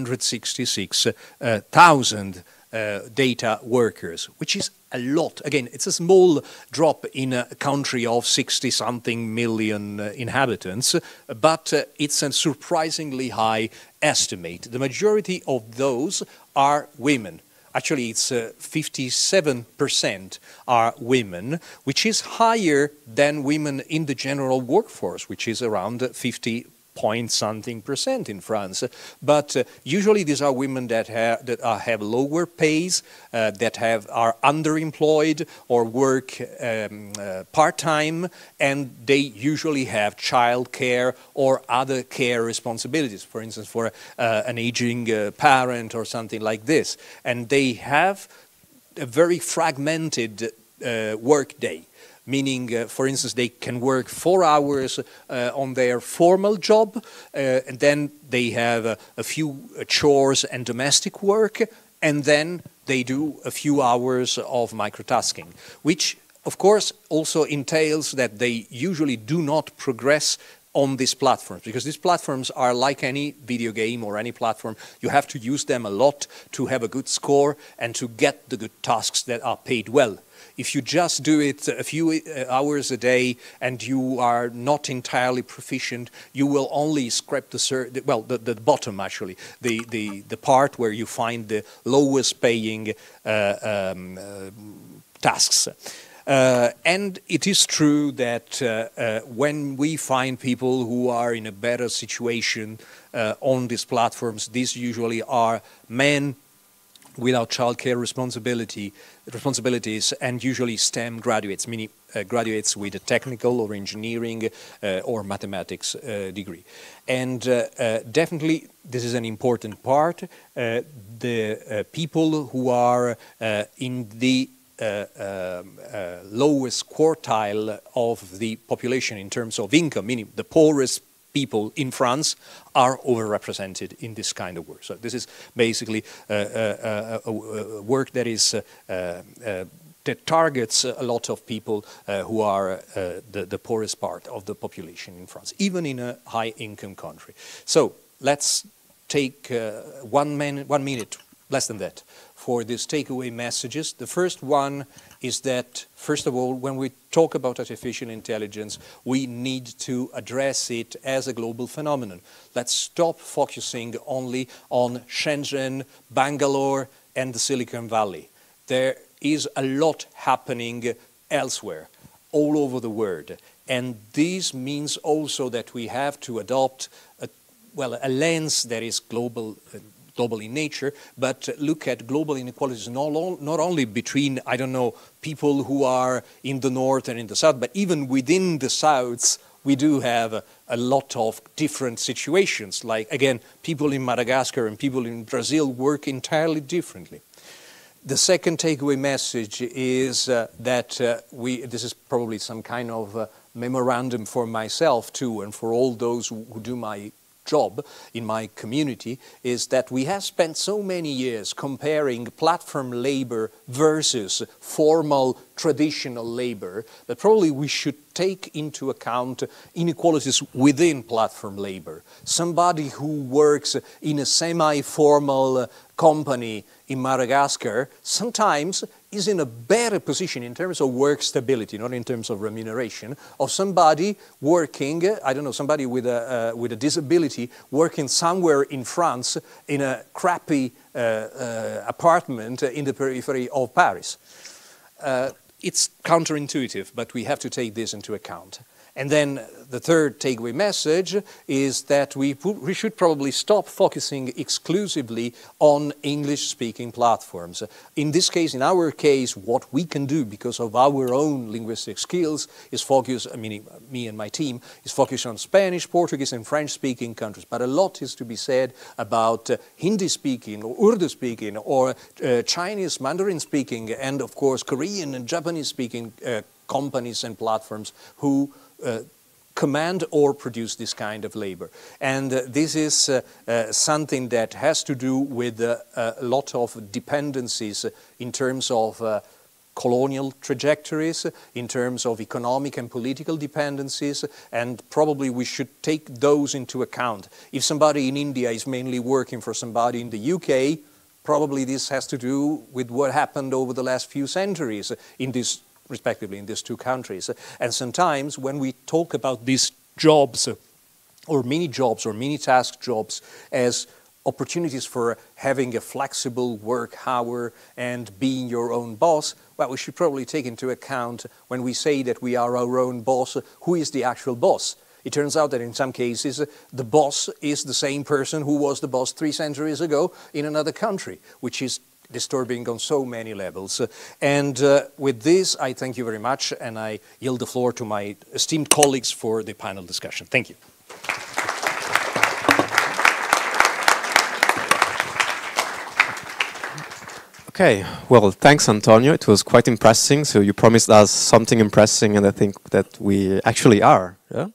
266,000 data workers, which is a lot. Again, it's a small drop in a country of 60-something million inhabitants, but it's a surprisingly high estimate. The majority of those are women. Actually, it's 57% are women, which is higher than women in the general workforce, which is around 50 point something percent in France. But usually these are women that have lower pays, that are underemployed or work part-time, and they usually have child care or other care responsibilities, for instance, for an aging parent or something like this. And they have a very fragmented work day. Meaning, for instance, they can work 4 hours on their formal job, and then they have a few chores and domestic work, and then they do a few hours of microtasking, which, of course, also entails that they usually do not progress on these platforms, because these platforms are like any video game or any platform. You have to use them a lot to have a good score and to get the good tasks that are paid well. If you just do it a few hours a day and you are not entirely proficient, you will only scrape the bottom, actually, the part where you find the lowest paying tasks. And it is true that when we find people who are in a better situation on these platforms, these usually are men without childcare responsibilities, and usually STEM graduates, meaning graduates with a technical or engineering or mathematics degree. And definitely this is an important part. The people who are in the lowest quartile of the population in terms of income, meaning the poorest people in France, are overrepresented in this kind of work. So this is basically work that is that targets a lot of people who are the poorest part of the population in France, even in a high-income country. So let's take 1 minute, less than that, for these takeaway messages. The first one is that, first of all, when we talk about artificial intelligence, we need to address it as a global phenomenon. Let's stop focusing only on Shenzhen, Bangalore, and the Silicon Valley. There is a lot happening elsewhere, all over the world. And this means also that we have to adopt a lens that is global in nature, but look at global inequalities not only between, I don't know, people who are in the north and in the south, but even within the souths, we do have a lot of different situations. Like, again, people in Madagascar and people in Brazil work entirely differently. The second takeaway message is that this is probably some kind of memorandum for myself too, and for all those who do my job in my community, is that we have spent so many years comparing platform labor versus formal traditional labor that probably we should take into account inequalities within platform labor. Somebody who works in a semi-formal company in Madagascar sometimes is in a better position in terms of work stability, not in terms of remuneration, of somebody working, I don't know, somebody with a disability working somewhere in France in a crappy apartment in the periphery of Paris. It's counterintuitive, but we have to take this into account. And then the third takeaway message is that we should probably stop focusing exclusively on English-speaking platforms. In this case, in our case, what we can do because of our own linguistic skills is focus, I mean, me and my team, is focus on Spanish, Portuguese, and French-speaking countries. But a lot is to be said about Hindi-speaking or Urdu-speaking or Chinese Mandarin-speaking and, of course, Korean and Japanese-speaking companies and platforms who command or produce this kind of labor. And this is something that has to do with a lot of dependencies in terms of colonial trajectories, in terms of economic and political dependencies, and probably we should take those into account. If somebody in India is mainly working for somebody in the UK, probably this has to do with what happened over the last few centuries in this respectively in these two countries. And sometimes when we talk about these jobs or mini task jobs as opportunities for having a flexible work hour and being your own boss, well, we should probably take into account when we say that we are our own boss, who is the actual boss? It turns out that in some cases, the boss is the same person who was the boss 3 centuries ago in another country, which is disturbing on so many levels. And with this, I thank you very much, and I yield the floor to my esteemed colleagues for the panel discussion. Thank you. Okay, well, thanks, Antonio. It was quite impressive. So you promised us something impressive, and I think that we actually are. Yeah?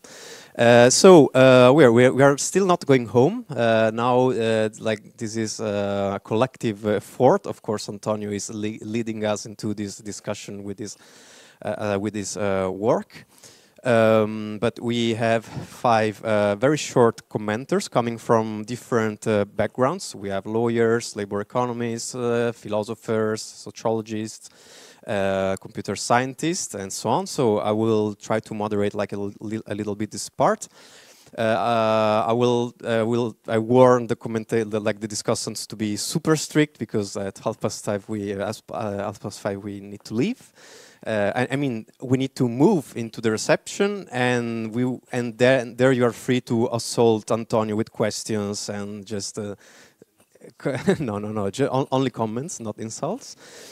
We are still not going home now. Like this is a collective effort. Of course, Antonio is leading us into this discussion with this work. But we have 5 very short commenters coming from different backgrounds. We have lawyers, labor economists, philosophers, sociologists, computer scientists, and so on. So I will try to moderate like a little bit this part. I warn the discussants to be super strict, because at 5:30 we need to leave. I mean, we need to move into the reception, and there you are free to assault Antonio with questions and just only comments, not insults.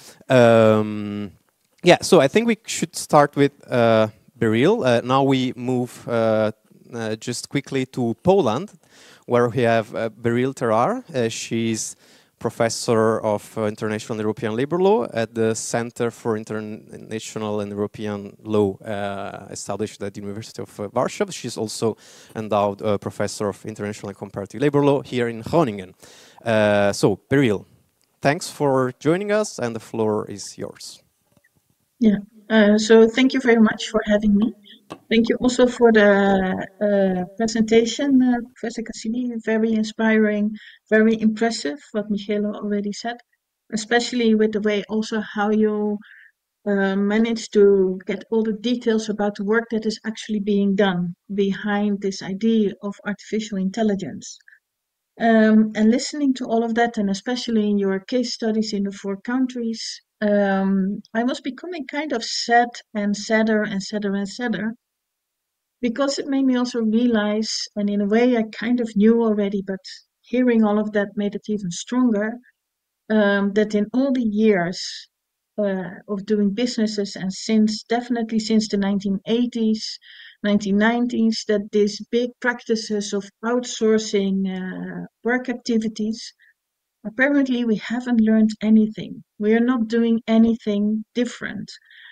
Yeah, so I think we should start with Beryl. Now we move just quickly to Poland, where we have Beryl Terrar. She's professor of International and European Labor Law at the Center for International and European Law, established at the University of Warsaw. She's also endowed professor of International and Comparative Labor Law here in Groningen. So, Beryl, thanks for joining us, and the floor is yours. Yeah, so thank you very much for having me. Thank you also for the presentation, Professor Cassini. Very inspiring, very impressive, what Michele already said, especially with the way also how you managed to get all the details about the work that is actually being done behind this idea of artificial intelligence. And listening to all of that, and especially in your case studies in the 4 countries, I was becoming kind of sad and sadder and sadder and sadder, because it made me also realize, and in a way I kind of knew already, but hearing all of that made it even stronger, that in all the years of doing businesses, and definitely since the 1980s, 1990s, that these big practices of outsourcing work activities, apparently we haven't learned anything. We are not doing anything different.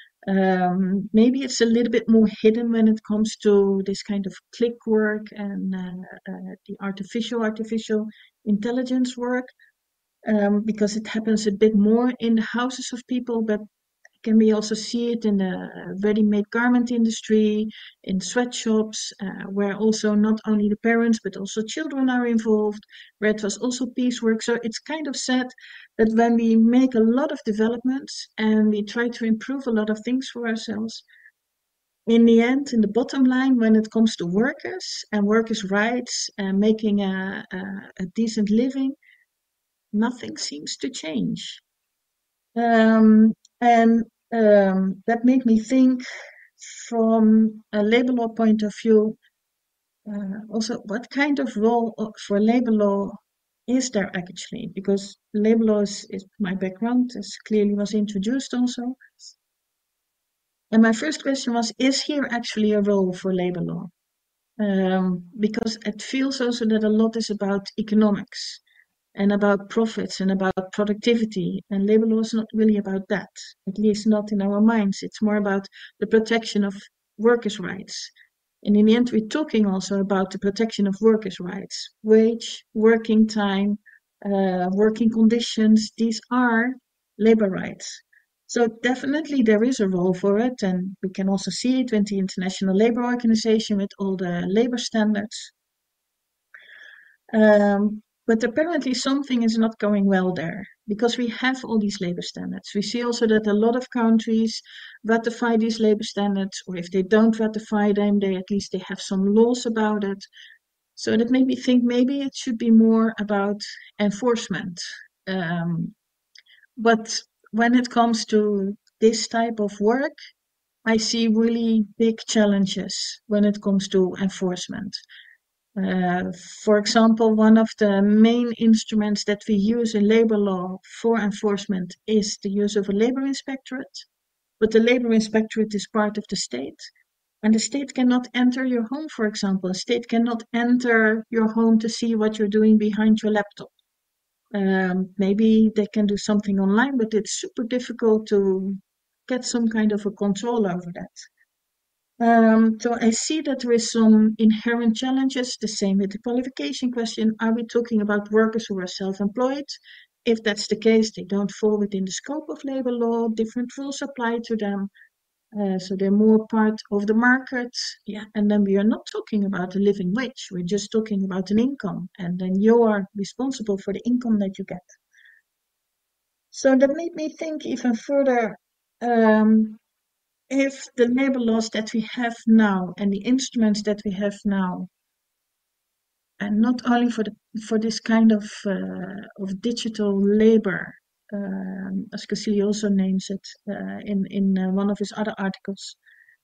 Maybe it's a little bit more hidden when it comes to this kind of click work and the artificial intelligence work, because it happens a bit more in the houses of people, but can we also see it in the ready-made garment industry, in sweatshops, where also not only the parents but also children are involved, where it was also piecework. So it's kind of sad that when we make a lot of developments and we try to improve a lot of things for ourselves, in the end, in the bottom line, when it comes to workers and workers' rights and making a decent living, nothing seems to change. That made me think, from a labor law point of view, also what kind of role for labor law is there actually? Because labor law is my background, as clearly was introduced also. And my first question was, is here actually a role for labor law? Because it feels also that a lot is about economics and about profits and about productivity, and labor law is not really about that, at least not in our minds. It's more about the protection of workers' rights. And in the end, we're talking also about the protection of workers' rights, wage, working time, working conditions. These are labor rights. So definitely there is a role for it, and we can also see it with the International Labour Organization with all the labor standards. But apparently something is not going well there, because we have all these labor standards. We see also that a lot of countries ratify these labor standards, or if they don't ratify them, at least they have some laws about it. So that made me think maybe it should be more about enforcement. But when it comes to this type of work, I see really big challenges when it comes to enforcement. Uh, for example, one of the main instruments that we use in labor law for enforcement is the use of a labor inspectorate. But the labor inspectorate is part of the state. And the state cannot enter your home, for example. The state cannot enter your home to see what you're doing behind your laptop. Maybe they can do something online, but it's super difficult to get some kind of a control over that. So I see that there is some inherent challenges. The same with the qualification question. Are we talking about workers who are self-employed? If that's the case, they don't fall within the scope of labor law. Different rules apply to them. So they're more part of the market. Yeah, and then we are not talking about a living wage. We're just talking about an income, and then you are responsible for the income that you get. So that made me think even further. If the labor laws that we have now and the instruments that we have now, and not only for this kind of digital labor, as Cassili also names it in one of his other articles,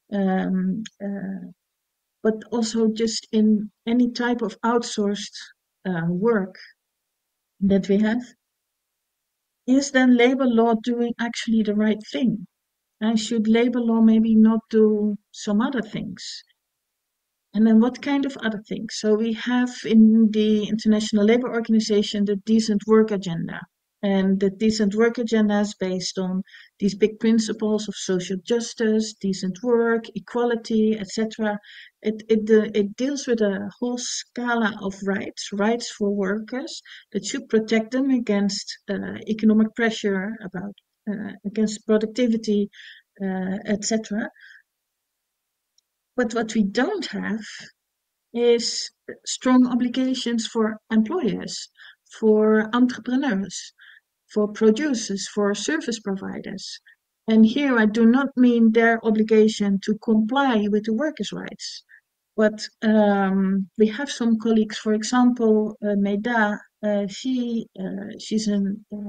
but also just in any type of outsourced work that we have, is then labor law doing actually the right thing? And should labor law maybe not do some other things? And then what kind of other things? So we have in the International Labour Organization the Decent Work Agenda. And the Decent Work Agenda is based on these big principles of social justice, decent work, equality, etc. It deals with a whole scala of rights for workers that should protect them against economic pressure, against productivity, etc. But what we don't have is strong obligations for employers, for entrepreneurs, for producers, for service providers. And here I do not mean their obligation to comply with the workers' rights, but we have some colleagues, for example, Meda, she's a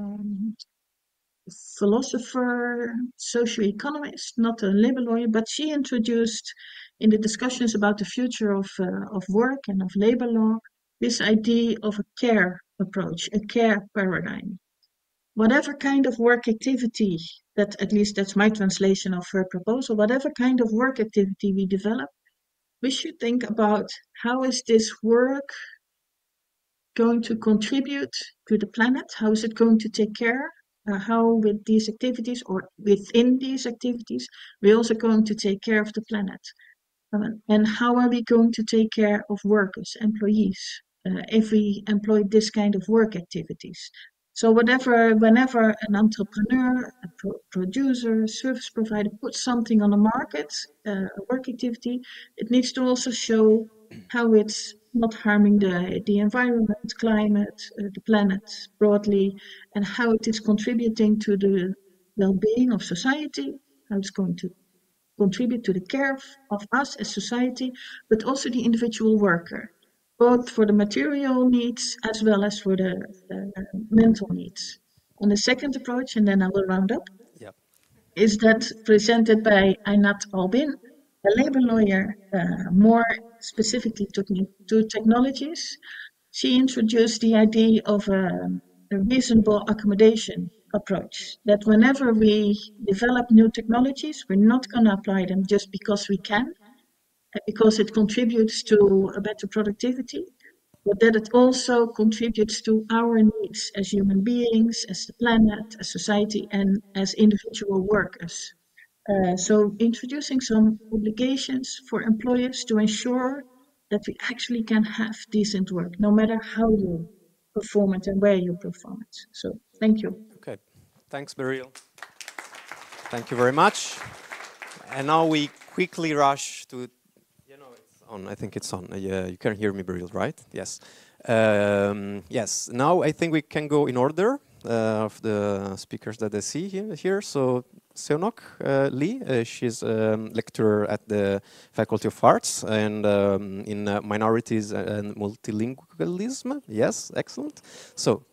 philosopher, socioeconomist, not a labor lawyer, but she introduced in the discussions about the future of work and of labor law this idea of a care approach, a care paradigm. Whatever kind of work activity, that at least that's my translation of her proposal, whatever kind of work activity we develop, we should think about how is this work going to contribute to the planet? How is it going to take care? How with these activities or within these activities, we're also going to take care of the planet. And how are we going to take care of workers, employees, if we employ this kind of work activities? So whenever an entrepreneur, a producer, service provider puts something on the market, a work activity, it needs to also show how it's not harming the environment, climate, the planet broadly, and how it is contributing to the well-being of society, how it's going to contribute to the care of us as society, but also the individual worker, both for the material needs as well as for the mental needs. And the second approach, and then I will round up, is that presented by Einat Albin, a labor lawyer, more specifically to technologies. She introduced the idea of a reasonable accommodation approach, that whenever we develop new technologies, we're not going to apply them just because we can, because it contributes to a better productivity, but that it also contributes to our needs as human beings, as the planet, as society, and as individual workers. So introducing some obligations for employers to ensure that we actually can have decent work, no matter how you perform it and where you perform it. So thank you. Okay, thanks, Beryl. Thank you very much. And now we quickly rush to, it's on, I think it's on. Yeah, you can hear me, Beryl, right? Yes. Yes, now I think we can go in order of the speakers that I see here. So Seonok Lee. She's lecturer at the Faculty of Arts and in minorities and multilingualism. Yes, excellent. So,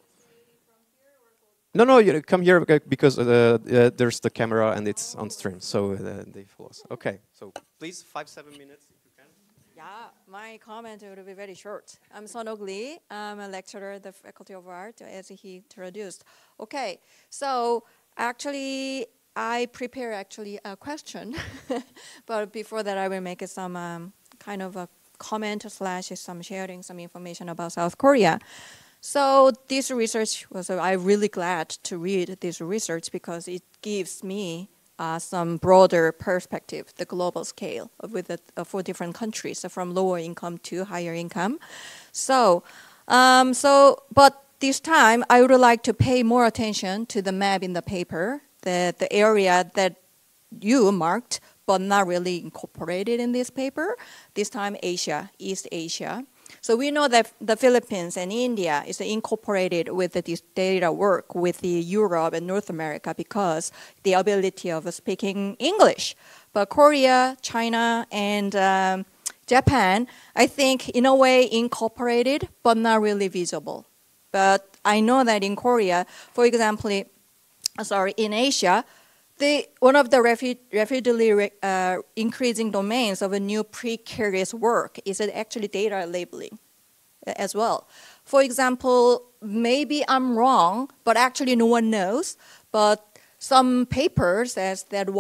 no, you come here because there's the camera and it's on stream, so they follow us. Okay, so please 5-7 minutes if you can. Yeah, my comment will be very short. I'm Seonok Lee. I'm a lecturer at the Faculty of Art, as he introduced. Okay, so actually, I prepare actually a question, but before that, I will make some kind of a comment / some sharing some information about South Korea. So this research was, I'm really glad to read this research because it gives me some broader perspective, the global scale with the 4 different countries, so from lower income to higher income. So, but this time I would like to pay more attention to the map in the paper, the area that you marked, but not really incorporated in this paper. This time Asia, East Asia. So we know that the Philippines and India is incorporated with this data work with the Europe and North America because the ability of speaking English. But Korea, China, and Japan, I think in a way incorporated, but not really visible. But I know that in Korea, for example, in Asia, one of the rapidly increasing domains of a new precarious work is actually data labeling as well. For example, maybe I'm wrong, but actually no one knows. But some papers says that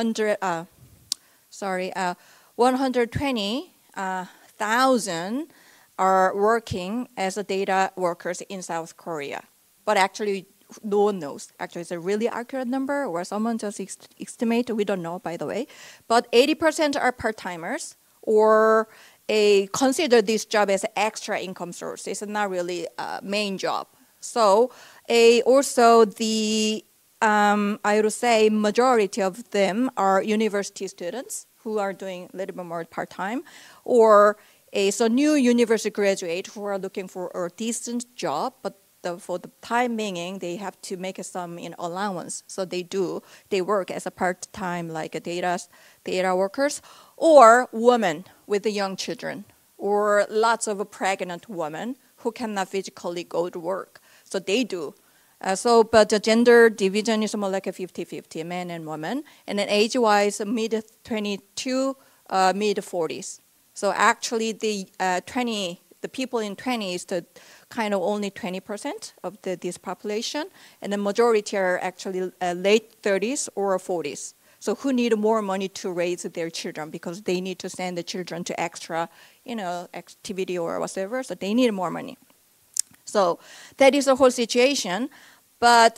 120,000 are working as a data workers in South Korea. But actually, no one knows. Actually, it's a really accurate number, or someone just estimate. We don't know, by the way. But 80% are part-timers, or consider this job as an extra income source. It's not really a main job. So, also the I would say majority of them are university students who are doing a little bit more part-time, or so new university graduate who are looking for a decent job, but for the time being, they have to make some allowance. So they work as a part-time, like a data workers, or women with the young children, or lots of pregnant women who cannot physically go to work. So they do. But the gender division is more like a 50-50, men and women. And then age-wise, mid-22, mid-40s. So actually, the people in 20s, the kind of only 20% of this population, and the majority are actually late 30s or 40s. So who need more money to raise their children because they need to send the children to extra, activity or whatever. So they need more money. So that is the whole situation. But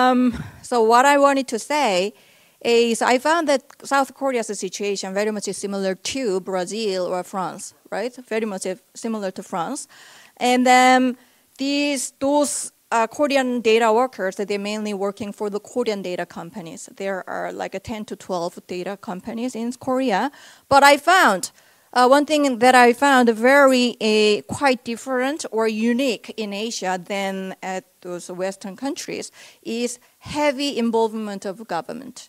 so what I wanted to say is I found that South Korea's situation very much is similar to Brazil or France, right? Very much similar to France. And then those Korean data workers, they're mainly working for the Korean data companies. There are like 10 to 12 data companies in Korea. But I found one thing that I found very quite different or unique in Asia than at those Western countries is heavy involvement of government.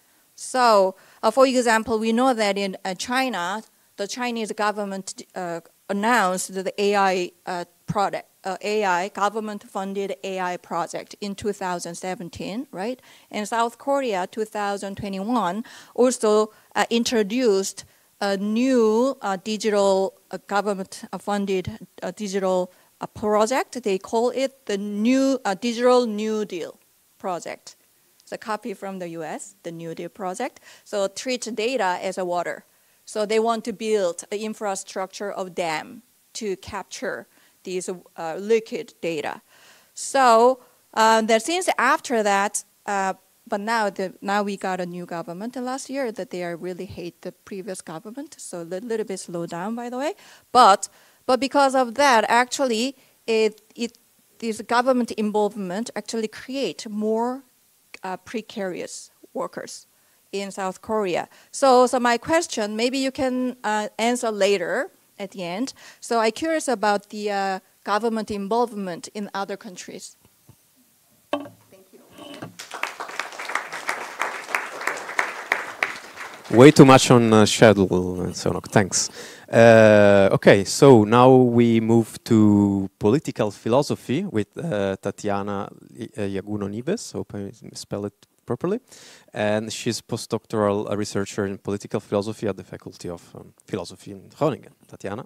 So, for example, we know that in China, the Chinese government announced the AI government-funded AI project in 2017, right? And South Korea, 2021, also introduced a new digital government-funded digital project. They call it the new Digital New Deal project. It's a copy from the US, the New Deal project. So treat data as a water. So they want to build the infrastructure of dam to capture these liquid data. So that since after that, but now we got a new government last year that they really hate the previous government. So a little bit slowed down, by the way. But because of that, actually, this government involvement actually create more precarious workers in South Korea. So my question, maybe you can answer later at the end. So I'm curious about the government involvement in other countries. Thank you. Way too much on schedule and so on. Thanks. Okay, so now we move to political philosophy with Tatiana Llaguno-Nieves. Hope I spell it properly. And she's postdoctoral researcher in political philosophy at the Faculty of Philosophy in Groningen. Tatiana.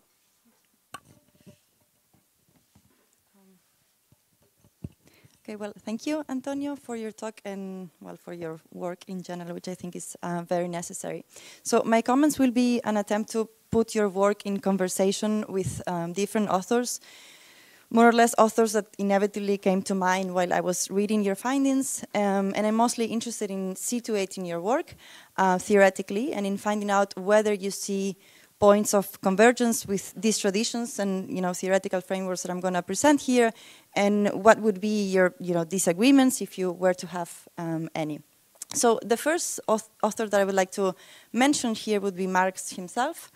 Okay, well, thank you, Antonio, for your talk and, well, for your work in general, which I think is very necessary. So my comments will be an attempt to put your work in conversation with different authors, more or less authors that inevitably came to mind while I was reading your findings. And I'm mostly interested in situating your work theoretically and in finding out whether you see points of convergence with these traditions and theoretical frameworks that I'm going to present here, and what would be your disagreements if you were to have any. So the first author that I would like to mention here would be Marx himself.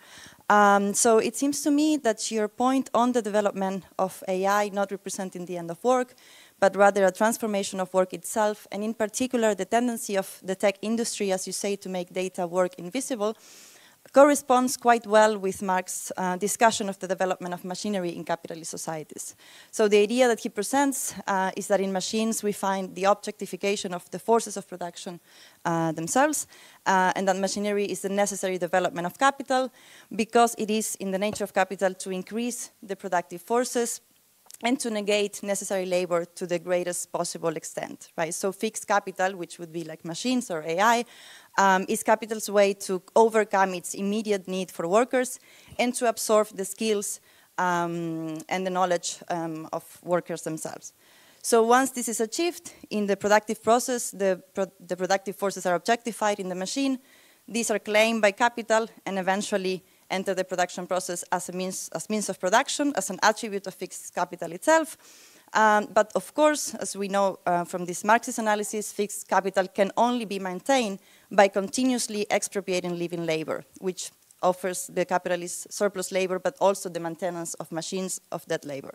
So it seems to me that your point on the development of AI not representing the end of work, but rather a transformation of work itself, and in particular the tendency of the tech industry, as you say, to make data work invisible, corresponds quite well with Marx's discussion of the development of machinery in capitalist societies. So the idea that he presents is that in machines we find the objectification of the forces of production themselves, and that machinery is the necessary development of capital because it is in the nature of capital to increase the productive forces and to negate necessary labor to the greatest possible extent, right? So fixed capital, which would be like machines or AI, is capital's way to overcome its immediate need for workers and to absorb the skills and the knowledge of workers themselves. So once this is achieved in the productive process, the productive forces are objectified in the machine. These are claimed by capital and eventually enter the production process as a means of production, as an attribute of fixed capital itself. But of course, as we know from this Marxist analysis, fixed capital can only be maintained by continuously expropriating living labor, which offers the capitalist surplus labor, but also the maintenance of machines of that labor.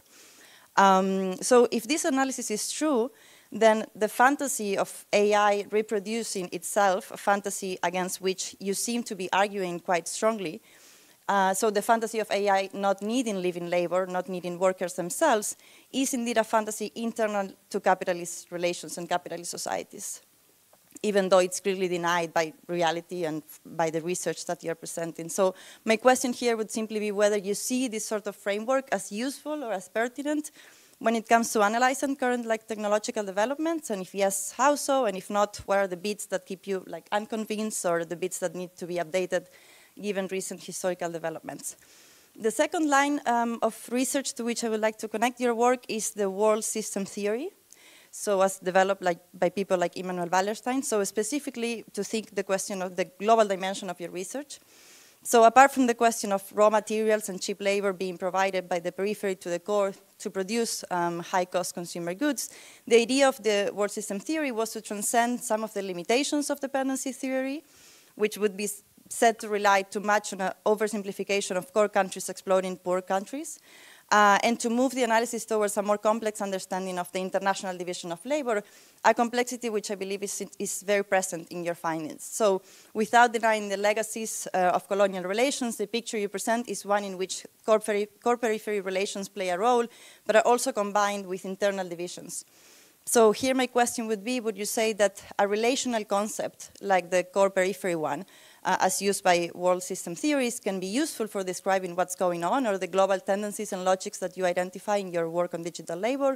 So if this analysis is true, then the fantasy of AI reproducing itself, a fantasy against which you seem to be arguing quite strongly, so the fantasy of AI not needing living labor, not needing workers themselves, is indeed a fantasy internal to capitalist relations and capitalist societies, even though it's clearly denied by reality and by the research that you're presenting. So my question here would simply be whether you see this sort of framework as useful or as pertinent when it comes to analyzing current technological developments, and if yes, how so, and if not, what are the bits that keep you unconvinced or the bits that need to be updated given recent historical developments. The second line of research to which I would like to connect your work is the world system theory. So as developed by people like Immanuel Wallerstein, so specifically to think the question of the global dimension of your research. So apart from the question of raw materials and cheap labor being provided by the periphery to the core to produce high-cost consumer goods, the idea of the world system theory was to transcend some of the limitations of dependency theory, which would be said to rely too much on an oversimplification of core countries exploiting poor countries, and to move the analysis towards a more complex understanding of the international division of labor, a complexity which I believe is very present in your findings. So without denying the legacies of colonial relations, the picture you present is one in which core periphery relations play a role, but are also combined with internal divisions. So here my question would be, would you say that a relational concept like the core periphery one, as used by world system theories, can be useful for describing what's going on or the global tendencies and logics that you identify in your work on digital labor?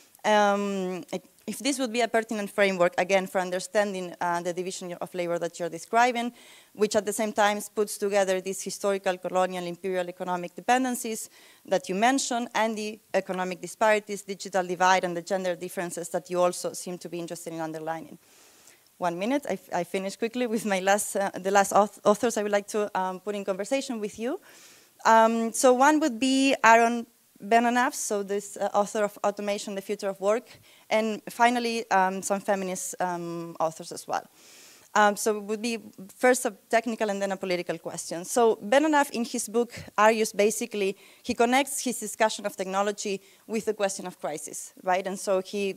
If this would be a pertinent framework, again, for understanding the division of labor that you're describing, which at the same time puts together these historical, colonial, imperial economic dependencies that you mentioned, and the economic disparities, digital divide, and the gender differences that you also seem to be interested in underlining. 1 minute, I finish quickly with my the last authors I would like to put in conversation with you. So one would be Aaron Benanav, so this author of Automation, the Future of Work, and finally some feminist authors as well. So it would be first a technical and then a political question. So Benanav in his book argues basically, he connects his discussion of technology with the question of crisis, right? And so he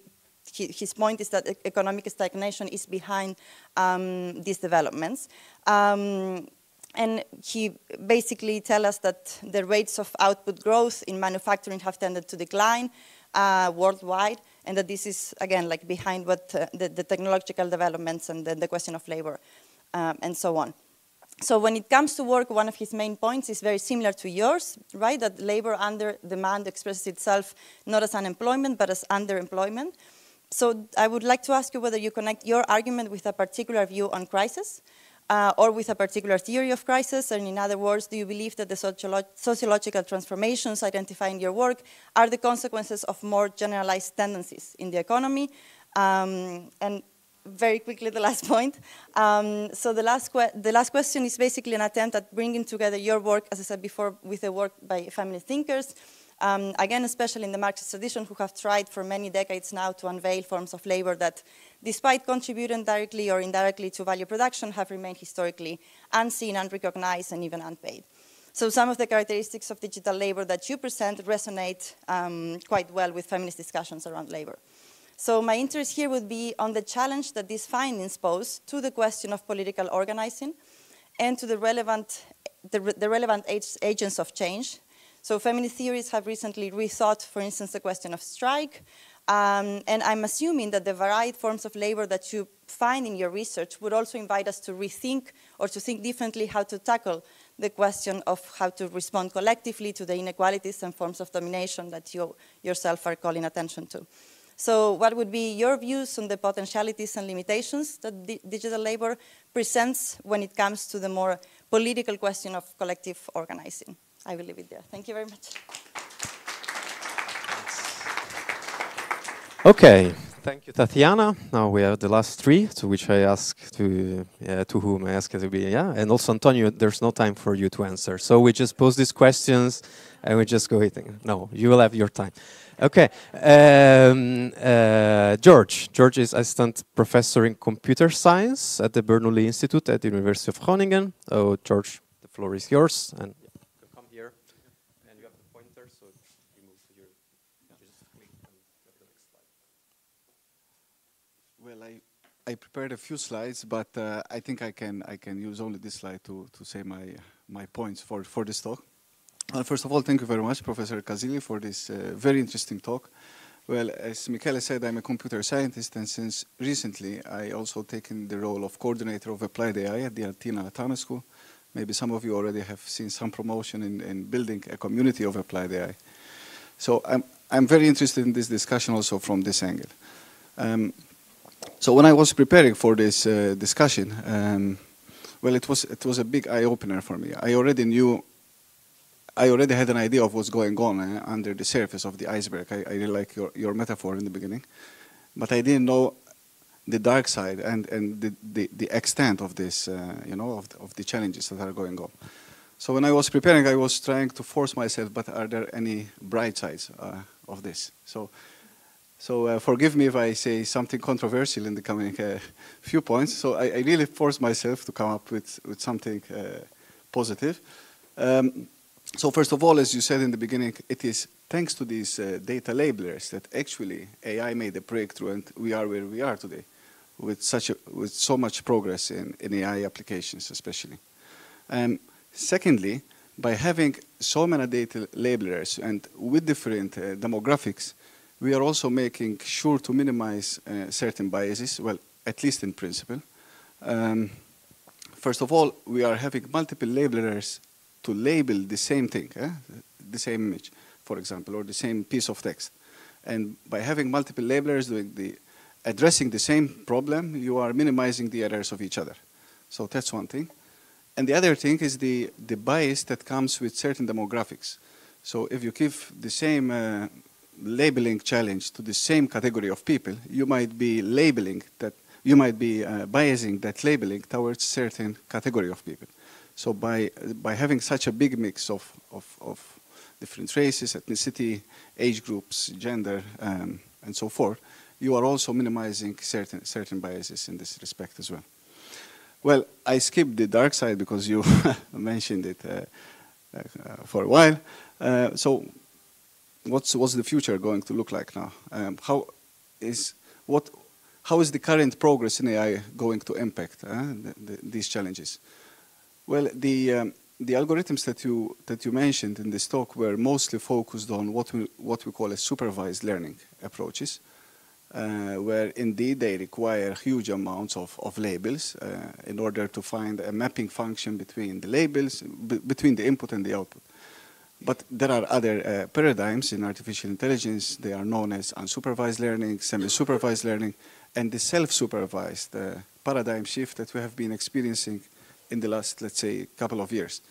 his point is that economic stagnation is behind these developments. And he basically tells us that the rates of output growth in manufacturing have tended to decline worldwide, and that this is, again, like behind what the technological developments and the question of labor and so on. So when it comes to work, one of his main points is very similar to yours, right? That labor under demand expresses itself not as unemployment, but as underemployment. So I would like to ask you whether you connect your argument with a particular view on crisis, or with a particular theory of crisis, and in other words, do you believe that the sociological transformations identified in your work are the consequences of more generalized tendencies in the economy? And very quickly, the last point. So the last question is basically an attempt at bringing together your work, as I said before, with the work by feminist thinkers, again, especially in the Marxist tradition, who have tried for many decades now to unveil forms of labor that, despite contributing directly or indirectly to value production, have remained historically unseen, unrecognized, and even unpaid. So some of the characteristics of digital labor that you present resonate quite well with feminist discussions around labor. So my interest here would be on the challenge that these findings pose to the question of political organizing and to the relevant agents of change. So feminist theories have recently rethought, for instance, the question of strike, and I'm assuming that the varied forms of labor that you find in your research would also invite us to rethink or to think differently how to tackle the question of how to respond collectively to the inequalities and forms of domination that you yourself are calling attention to. So what would be your views on the potentialities and limitations that digital labor presents when it comes to the more political question of collective organizing? I will leave it there. Thank you very much. Okay, thank you, Tatiana. Now we have the last three, to which I ask to whom I ask to be, and also Antonio. There's no time for you to answer, so we just pose these questions and we just go eating. No, you will have your time. Okay, George. George is assistant professor in computer science at the Bernoulli Institute at the University of Groningen. Oh, George, the floor is yours. And you can come here, and you have the pointer, so you move to your. Just click and you have the next slide. Well, I prepared a few slides, but I think I can use only this slide to say my points for this talk. First of all, thank you very much, Professor Casilli, for this very interesting talk. Well, as Michele said, I'm a computer scientist, and since recently, I also taken the role of coordinator of applied AI at the Jantine Thomas School. Maybe some of you already have seen some promotion in building a community of applied AI. So I'm very interested in this discussion also from this angle. So when I was preparing for this discussion, well, it was a big eye-opener for me. I already had an idea of what's going on under the surface of the iceberg. I really like your metaphor in the beginning, but I didn't know the dark side and the extent of this, of the challenges that are going on. So when I was preparing, I was trying to force myself, but are there any bright sides of this? So forgive me if I say something controversial in the coming few points. So I really forced myself to come up with something positive. So first of all, as you said in the beginning, it is thanks to these data labelers that actually AI made a breakthrough, and we are where we are today, with so much progress in AI applications, especially. Secondly, by having so many data labelers and with different demographics, we are also making sure to minimize certain biases. Well, at least in principle. First of all, we are having multiple labelers to label the same thing, the same image, for example, or the same piece of text. And by having multiple labelers addressing the same problem, you are minimizing the errors of each other. So that's one thing. And the other thing is the bias that comes with certain demographics. So if you give the same labeling challenge to the same category of people, you might be labeling that, you might be biasing that labeling towards certain category of people. So by having such a big mix of different races, ethnicity, age groups, gender, and so forth, you are also minimizing certain biases in this respect as well. Well, I skipped the dark side because you mentioned it for a while. So what's the future going to look like now? how is the current progress in AI going to impact these challenges? Well, the algorithms that you mentioned in this talk were mostly focused on what we call as supervised learning approaches, where indeed they require huge amounts of labels in order to find a mapping function between the labels, between the input and the output. But there are other paradigms in artificial intelligence. They are known as unsupervised learning, semi-supervised learning, and the self-supervised paradigm shift that we have been experiencing in the last, let's say, couple of years.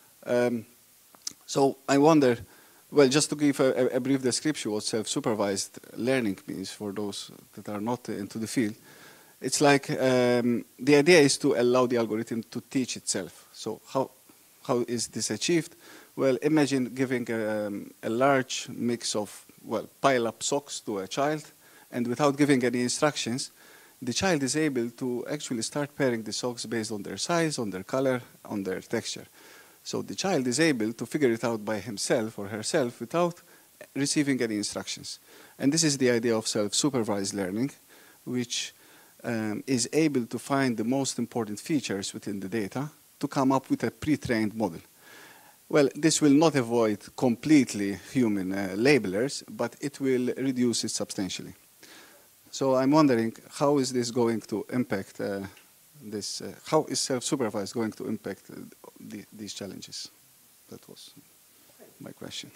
So I wonder, well, just to give a brief description what self-supervised learning means for those that are not into the field. It's like the idea is to allow the algorithm to teach itself. So how is this achieved? Well, imagine giving a large mix of, well, pile-up socks to a child, and without giving any instructions, the child is able to actually start pairing the socks based on their size, on their color, on their texture. So the child is able to figure it out by himself or herself without receiving any instructions. And this is the idea of self-supervised learning, which is able to find the most important features within the data to come up with a pre-trained model. Well, this will not avoid completely human labelers, but it will reduce it substantially. So I'm wondering, how is this going to impact how is self-supervised going to impact these challenges? That was my question.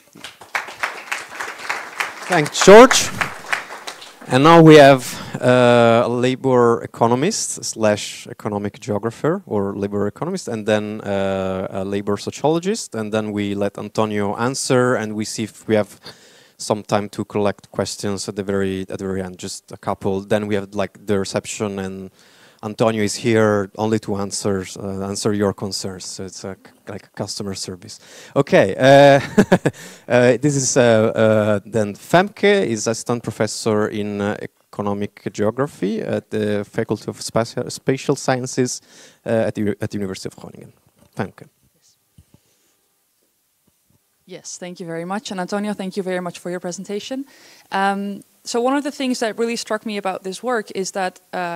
Thanks, George. And now we have a labor economist / economic geographer or labor economist, and then a labor sociologist, and then we let Antonio answer, and we see if we have some time to collect questions at the very end, just a couple. Then we have like the reception, and Antonio is here only to answer your concerns. So it's like a customer service. Okay, this is then Femke is assistant professor in economic geography at the Faculty of Spatial Sciences at the University of Groningen. Femke. Yes, thank you very much. And Antonio, thank you very much for your presentation. So one of the things that really struck me about this work is that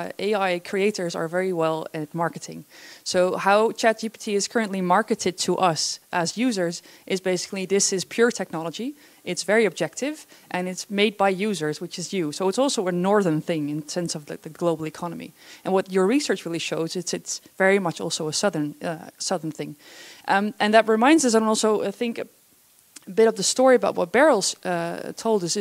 AI creators are very well at marketing. So how ChatGPT is currently marketed to us as users is basically this is pure technology. It's very objective, and it's made by users, which is you. So it's also a northern thing in the sense of the global economy. And what your research really shows, it's very much also a southern thing. And that reminds us, and also I think a bit of the story about what Beryl's told us.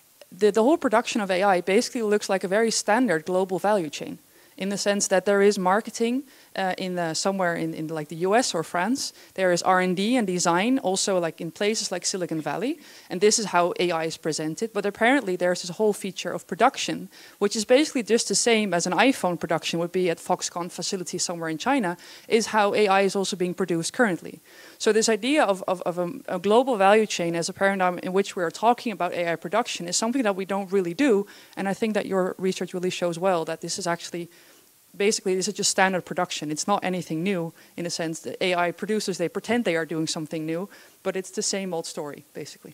The whole production of AI basically looks like a very standard global value chain, in the sense that there is marketing somewhere in like the US or France. There is R&D and design also like in places like Silicon Valley, and this is how AI is presented. But apparently there's this whole feature of production, which is basically just the same as an iPhone production would be at Foxconn facility somewhere in China, is how AI is also being produced currently. So this idea of a global value chain as a paradigm in which we are talking about AI production is something that we don't really do, and I think that your research really shows well that this is actually basically, this is just standard production. It's not anything new in a sense that AI producers, they pretend they are doing something new, but it's the same old story, basically.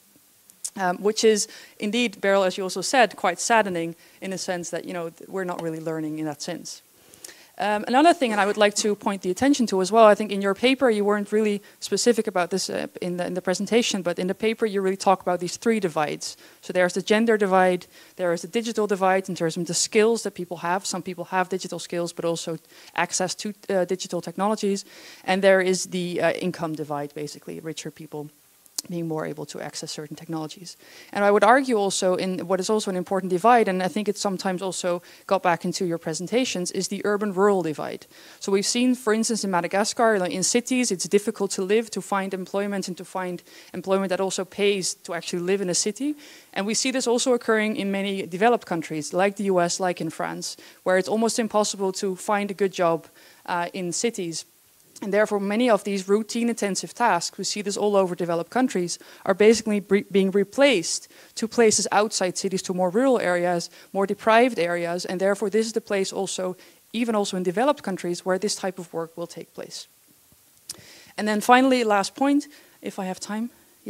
Which is indeed, Beryl, as you also said, quite saddening in a sense that, we're not really learning in that sense. Another thing, and I would like to point the attention to as well, I think in your paper you weren't really specific about this in the presentation, but in the paper you really talk about these three divides. So there's the gender divide, there is the digital divide in terms of the skills that people have. Some people have digital skills, but also access to digital technologies. And there is the income divide, basically, richer people being more able to access certain technologies. And I would argue also in what is also an important divide, and I think it's sometimes also got back into your presentations, is the urban-rural divide. So we've seen, for instance, in Madagascar, in cities, it's difficult to live, to find employment, and to find employment that also pays to actually live in a city. And we see this also occurring in many developed countries, like the US, like in France, where it's almost impossible to find a good job in cities. And therefore, many of these routine-intensive tasks, we see this all over developed countries, are basically being replaced to places outside cities, to more rural areas, more deprived areas, and therefore this is the place also, even also in developed countries, where this type of work will take place. And then finally, last point, if I have time. Yes,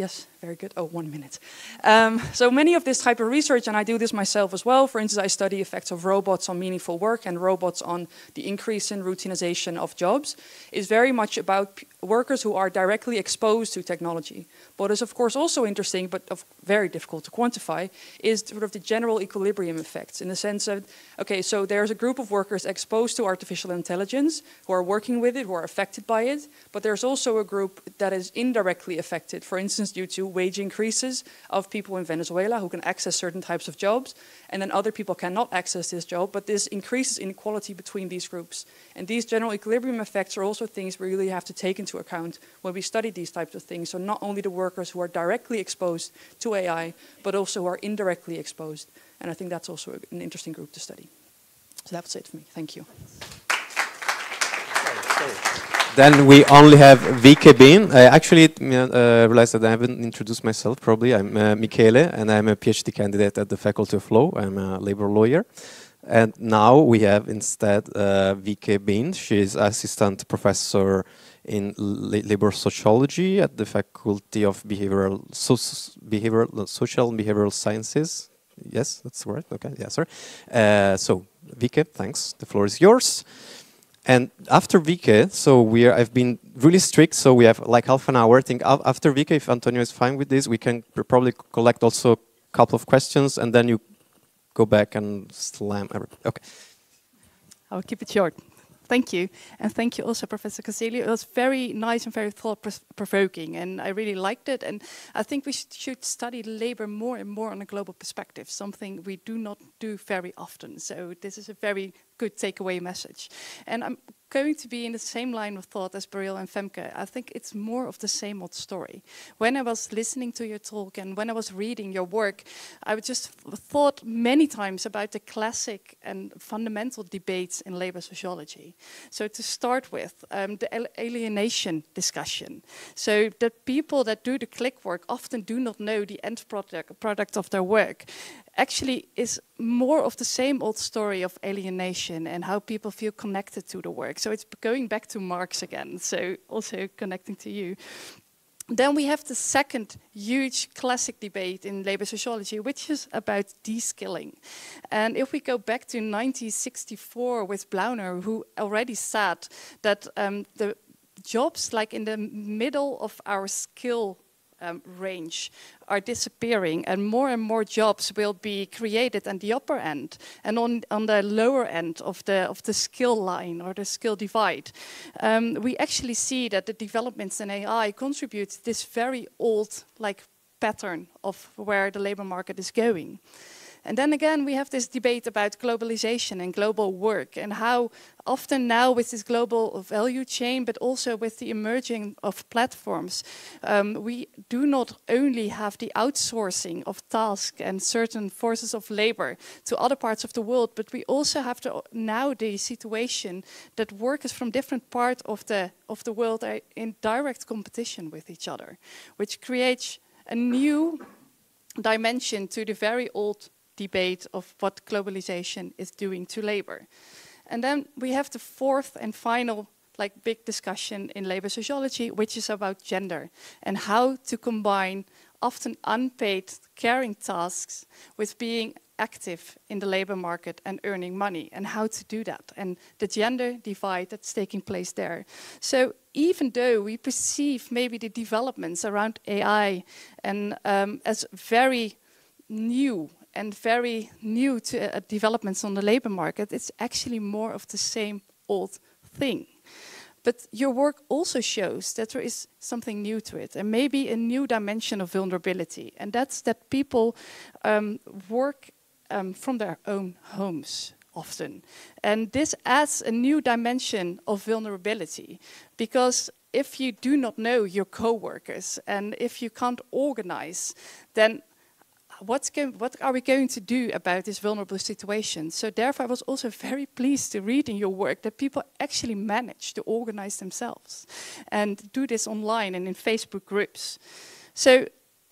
very good. Oh, 1 minute. So many of this type of research, and I do this myself as well. For instance, I study effects of robots on meaningful work and robots on the increase in routinization of jobs, is very much about workers who are directly exposed to technology. What is of course also interesting, but very difficult to quantify, is sort of the general equilibrium effects, in the sense of, okay, so there's a group of workers exposed to artificial intelligence who are working with it, who are affected by it, but there's also a group that is indirectly affected, for instance, due to wage increases of people in Venezuela who can access certain types of jobs, and then other people cannot access this job, but this increases inequality between these groups. And these general equilibrium effects are also things we really have to take into account when we study these types of things. So not only the workers who are directly exposed to AI, but also who are indirectly exposed. And I think that's also an interesting group to study. So that's it for me. Thank you. Then we only have Vike Bean. I actually realized that I haven't introduced myself, probably. I'm Michele, and I'm a PhD candidate at the Faculty of Law. I'm a labor lawyer. And now we have instead Vike Bean. She's assistant professor in labor sociology at the Faculty of Social and Behavioral Sciences. Yes, that's right. Okay, yeah, sorry. So, Vike, thanks. The floor is yours. And after Vike, so I've been really strict, so we have like half an hour. I think after Vike, if Antonio is fine with this, we can probably collect also a couple of questions, and then you go back and slam everything. Okay. I'll keep it short. Thank you. And thank you also, Professor Casilio. It was very nice and very thought-provoking, and I really liked it. And I think we should study labor more and more on a global perspective, something we do not do very often. So this is a very good takeaway message. And I'm going to be in the same line of thought as Beryl and Femke. I think it's more of the same old story. When I was listening to your talk and when I was reading your work, I just thought many times about the classic and fundamental debates in labor sociology. So to start with, the alienation discussion. So the people that do the click work often do not know the end product of their work. Actually is more of the same old story of alienation and how people feel connected to the work. So it's going back to Marx again, so also connecting to you. Then we have the second huge classic debate in labor sociology, which is about de-skilling. And if we go back to 1964 with Blauner, who already said that the jobs like in the middle of our skill range are disappearing, and more jobs will be created at the upper end and on the lower end of the skill line or the skill divide. We actually see that the developments in AI contribute to this very old pattern of where the labor market is going. And then again, we have this debate about globalization and global work, and how often now with this global value chain, but also with the emerging of platforms, we do not only have the outsourcing of tasks and certain forces of labor to other parts of the world, but we also have now the situation that workers from different parts of the world are in direct competition with each other, which creates a new dimension to the very old debate of what globalization is doing to labor. And then we have the fourth and final big discussion in labor sociology, which is about gender and how to combine often unpaid caring tasks with being active in the labor market and earning money, and how to do that, and the gender divide that's taking place there. So even though we perceive maybe the developments around AI and as very new to developments on the labor market, it's actually more of the same old thing. But your work also shows that there is something new to it, and maybe a new dimension of vulnerability, and that's that people work from their own homes often. And this adds a new dimension of vulnerability, because if you do not know your co-workers and if you can't organize, then what are we going to do about this vulnerable situation? So therefore I was also very pleased to read in your work that people actually manage to organize themselves and do this online and in Facebook groups. So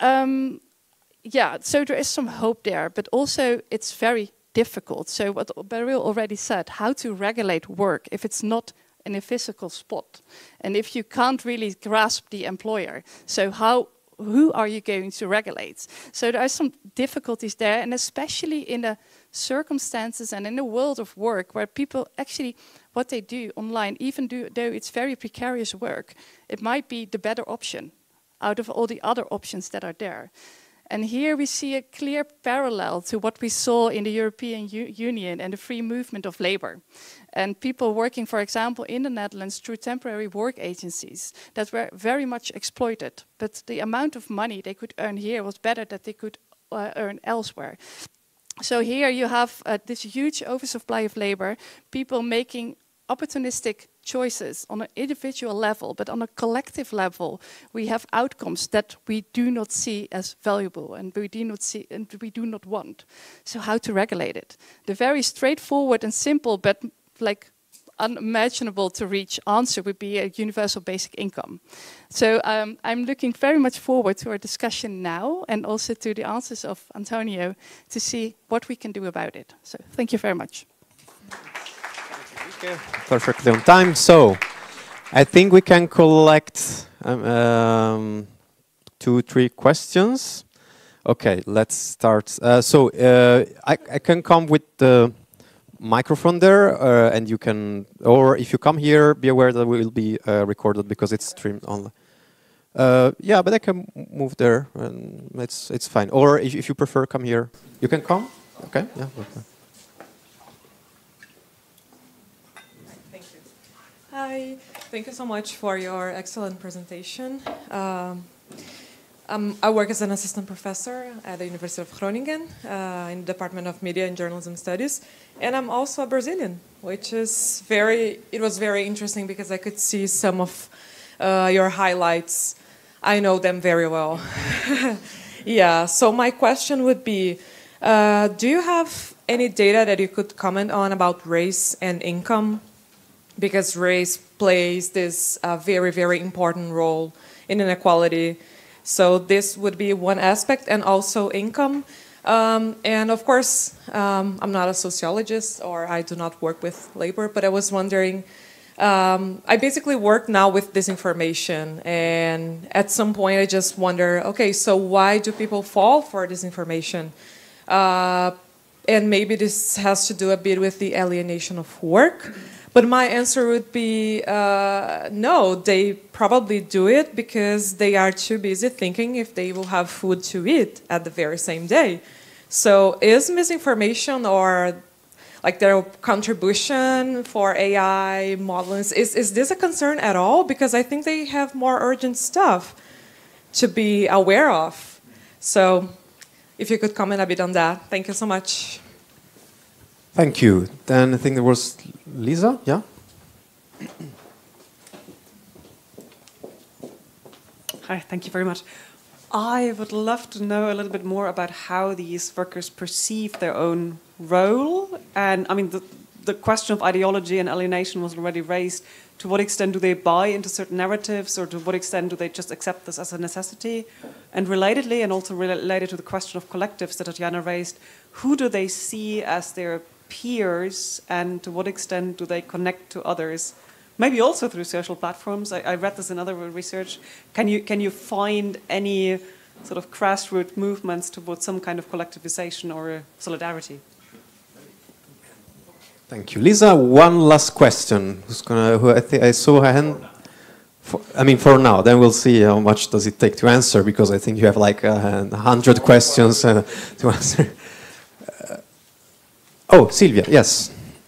yeah, so there is some hope there, but also it's very difficult. So what Beryl already said, how to regulate work if it's not in a physical spot and if you can't really grasp the employer. So how who are you going to regulate? So there are some difficulties there, and especially in the circumstances and in the world of work where people actually, what they do online, even though it's very precarious work, it might be the better option out of all the other options that are there. And here we see a clear parallel to what we saw in the European Union and the free movement of labor. And people working, for example, in the Netherlands through temporary work agencies that were very much exploited. But the amount of money they could earn here was better than they could earn elsewhere. So here you have this huge oversupply of labor, people making opportunistic choices on an individual level, but on a collective level, we have outcomes that we do not see as valuable and we do not see and we do not want. So how to regulate it? The very straightforward and simple, but like unimaginable to reach answer would be a universal basic income. So I'm looking very much forward to our discussion now and also to the answers of Antonio to see what we can do about it. So thank you very much. Perfectly on time. So I think we can collect 2-3 questions. Okay, let's start. I can come with the microphone there, and you can, or if you come here, be aware that we will be recorded because it's streamed online. Yeah, but I can move there, and it's fine. Or if you prefer, come here. You can come. Okay. Yeah. Okay. Hi, thank you so much for your excellent presentation. I work as an assistant professor at the University of Groningen in the Department of Media and Journalism Studies, and I'm also a Brazilian, which is it was very interesting because I could see some of your highlights. I know them very well. Yeah, so my question would be, do you have any data that you could comment on about race and income? Because race plays this very, very important role in inequality. So this would be one aspect, and also income. And of course, I'm not a sociologist, or I do not work with labor, but I was wondering, I basically work now with disinformation, and at some point I just wonder, okay, so why do people fall for disinformation? And maybe this has to do a bit with the alienation of work. But my answer would be no, they probably do it because they are too busy thinking if they will have food to eat at the very same day. So is misinformation or like their contribution for AI modeling, is this a concern at all? Because I think they have more urgent stuff to be aware of. So if you could comment a bit on that. Thank you so much. Thank you. Then I think there was Lisa, yeah? Hi, thank you very much. I would love to know a little bit more about how these workers perceive their own role. And I mean, the question of ideology and alienation was already raised. To what extent do they buy into certain narratives, or to what extent do they just accept this as a necessity? And relatedly, and also related to the question of collectives that Tatjana raised, who do they see as their peers, and to what extent do they connect to others? Maybe also through social platforms. I read this in other research. Can you find any sort of grassroots movements towards some kind of collectivization or solidarity? Thank you, Lisa. One last question. I think I saw her hand. For now. Then we'll see how much does it take to answer, because I think you have like 100 questions to answer. Oh, Sylvia, yes.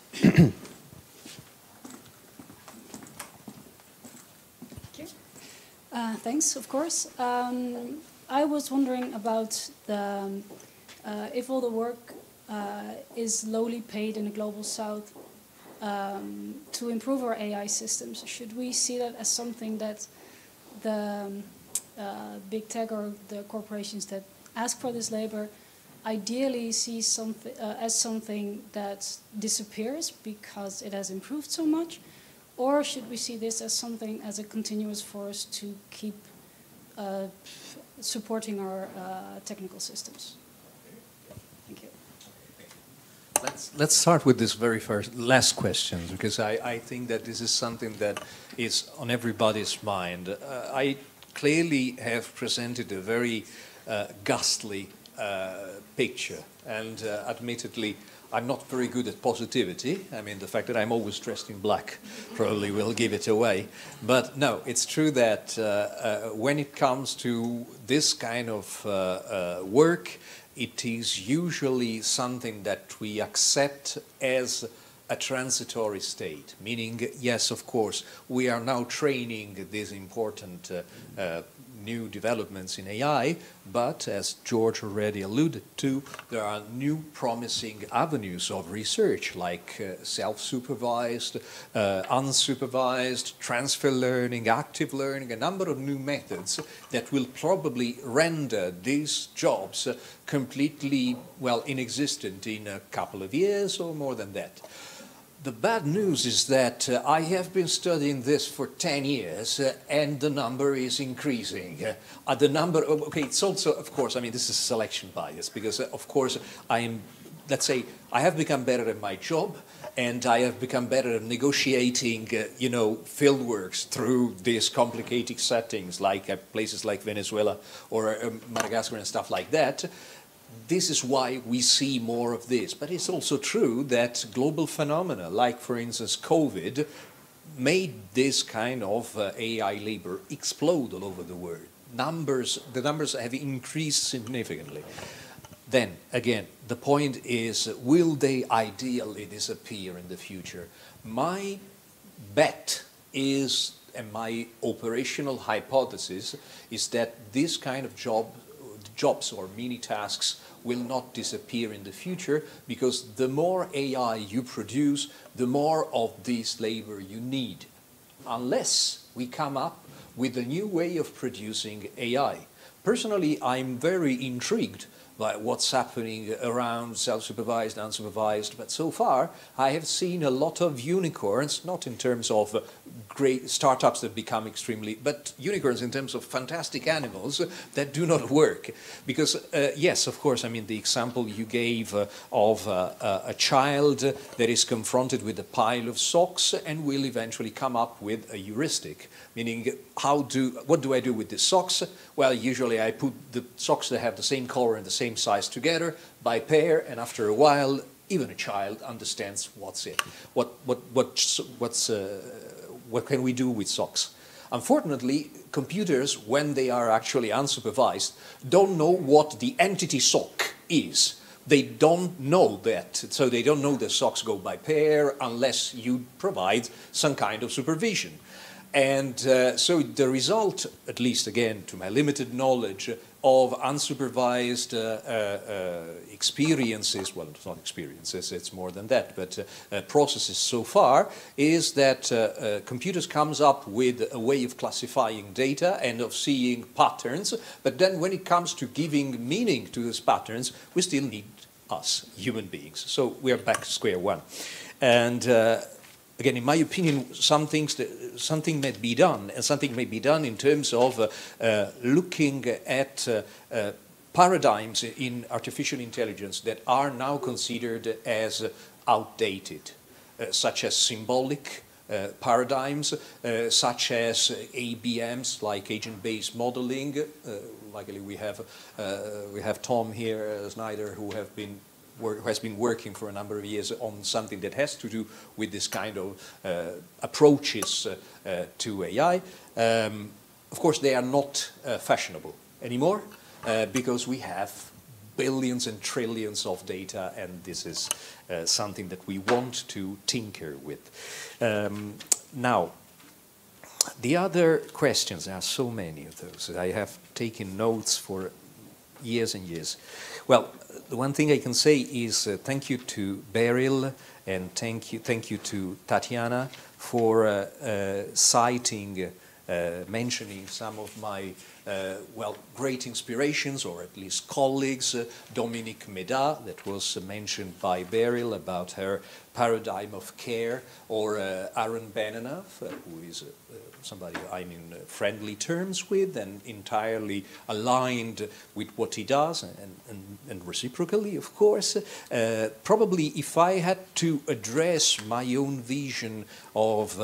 Thanks, of course. I was wondering about if all the work is lowly paid in the Global South to improve our AI systems. Should we see that as something that the big tech or the corporations that ask for this labor ideally see something as something that disappears because it has improved so much? Or should we see this as something, as a continuous force to keep supporting our technical systems? Thank you. Let's start with this very last question, because I think that this is something that is on everybody's mind. I clearly have presented a very ghastly picture. And admittedly, I'm not very good at positivity. I mean, the fact that I'm always dressed in black probably will give it away. But no, it's true that when it comes to this kind of work, it is usually something that we accept as a transitory state, meaning, yes, of course, we are now training these important new developments in AI, but as George already alluded to, there are new promising avenues of research like self-supervised, unsupervised, transfer learning, active learning, a number of new methods that will probably render these jobs completely, well, inexistent in a couple of years or more than that. The bad news is that I have been studying this for 10 years and the number is increasing. The number, okay, it's also, of course, I mean, this is selection bias because, of course, let's say, I have become better at my job and I have become better at negotiating, you know, fieldworks through these complicated settings like places like Venezuela or Madagascar and stuff like that. This is why we see more of this. But it's also true that global phenomena, like, for instance, COVID, made this kind of AI labor explode all over the world. The numbers have increased significantly. Then, again, the point is, will they ideally disappear in the future? My bet is, and my operational hypothesis, is that this kind of jobs or mini-tasks will not disappear in the future because the more AI you produce, the more of this labor you need, unless we come up with a new way of producing AI. Personally, I'm very intrigued by what's happening around self-supervised, unsupervised, but so far I have seen a lot of unicorns, not in terms of great startups that become extremely, but unicorns in terms of fantastic animals that do not work. Because, yes, of course, I mean, the example you gave of a child that is confronted with a pile of socks and will eventually come up with a heuristic, meaning what do I do with these socks? Well, usually I put the socks that have the same color and the same size together by pair, and after a while, even a child understands what's it. What can we do with socks? Unfortunately, computers, when they are actually unsupervised, don't know what the entity sock is. They don't know that, so they don't know the socks go by pair unless you provide some kind of supervision. And so the result, at least again to my limited knowledge, of unsupervised experiences, well, it's not experiences, it's more than that, but processes so far, is that computers comes up with a way of classifying data and of seeing patterns, but then when it comes to giving meaning to those patterns, we still need us, human beings. So we are back to square one. And again, in my opinion, something may be done, and something may be done in terms of looking at paradigms in artificial intelligence that are now considered as outdated, such as symbolic paradigms, such as ABMs, like agent-based modeling. Luckily, we have Tom here, Snyder, who has been working for a number of years on something that has to do with this kind of approaches to AI. Of course, they are not fashionable anymore because we have billions and trillions of data, and this is something that we want to tinker with. Now, the other questions, there are so many of those. I have taken notes for years and years. Well, the one thing I can say is thank you to Beryl and thank you to Tatiana for citing, mentioning some of my well, great inspirations, or at least colleagues. Dominique Méda, that was mentioned by Beryl about her paradigm of care, or Aaron Benenoff, who is somebody I'm in friendly terms with and entirely aligned with what he does, and reciprocally, of course. Probably if I had to address my own vision of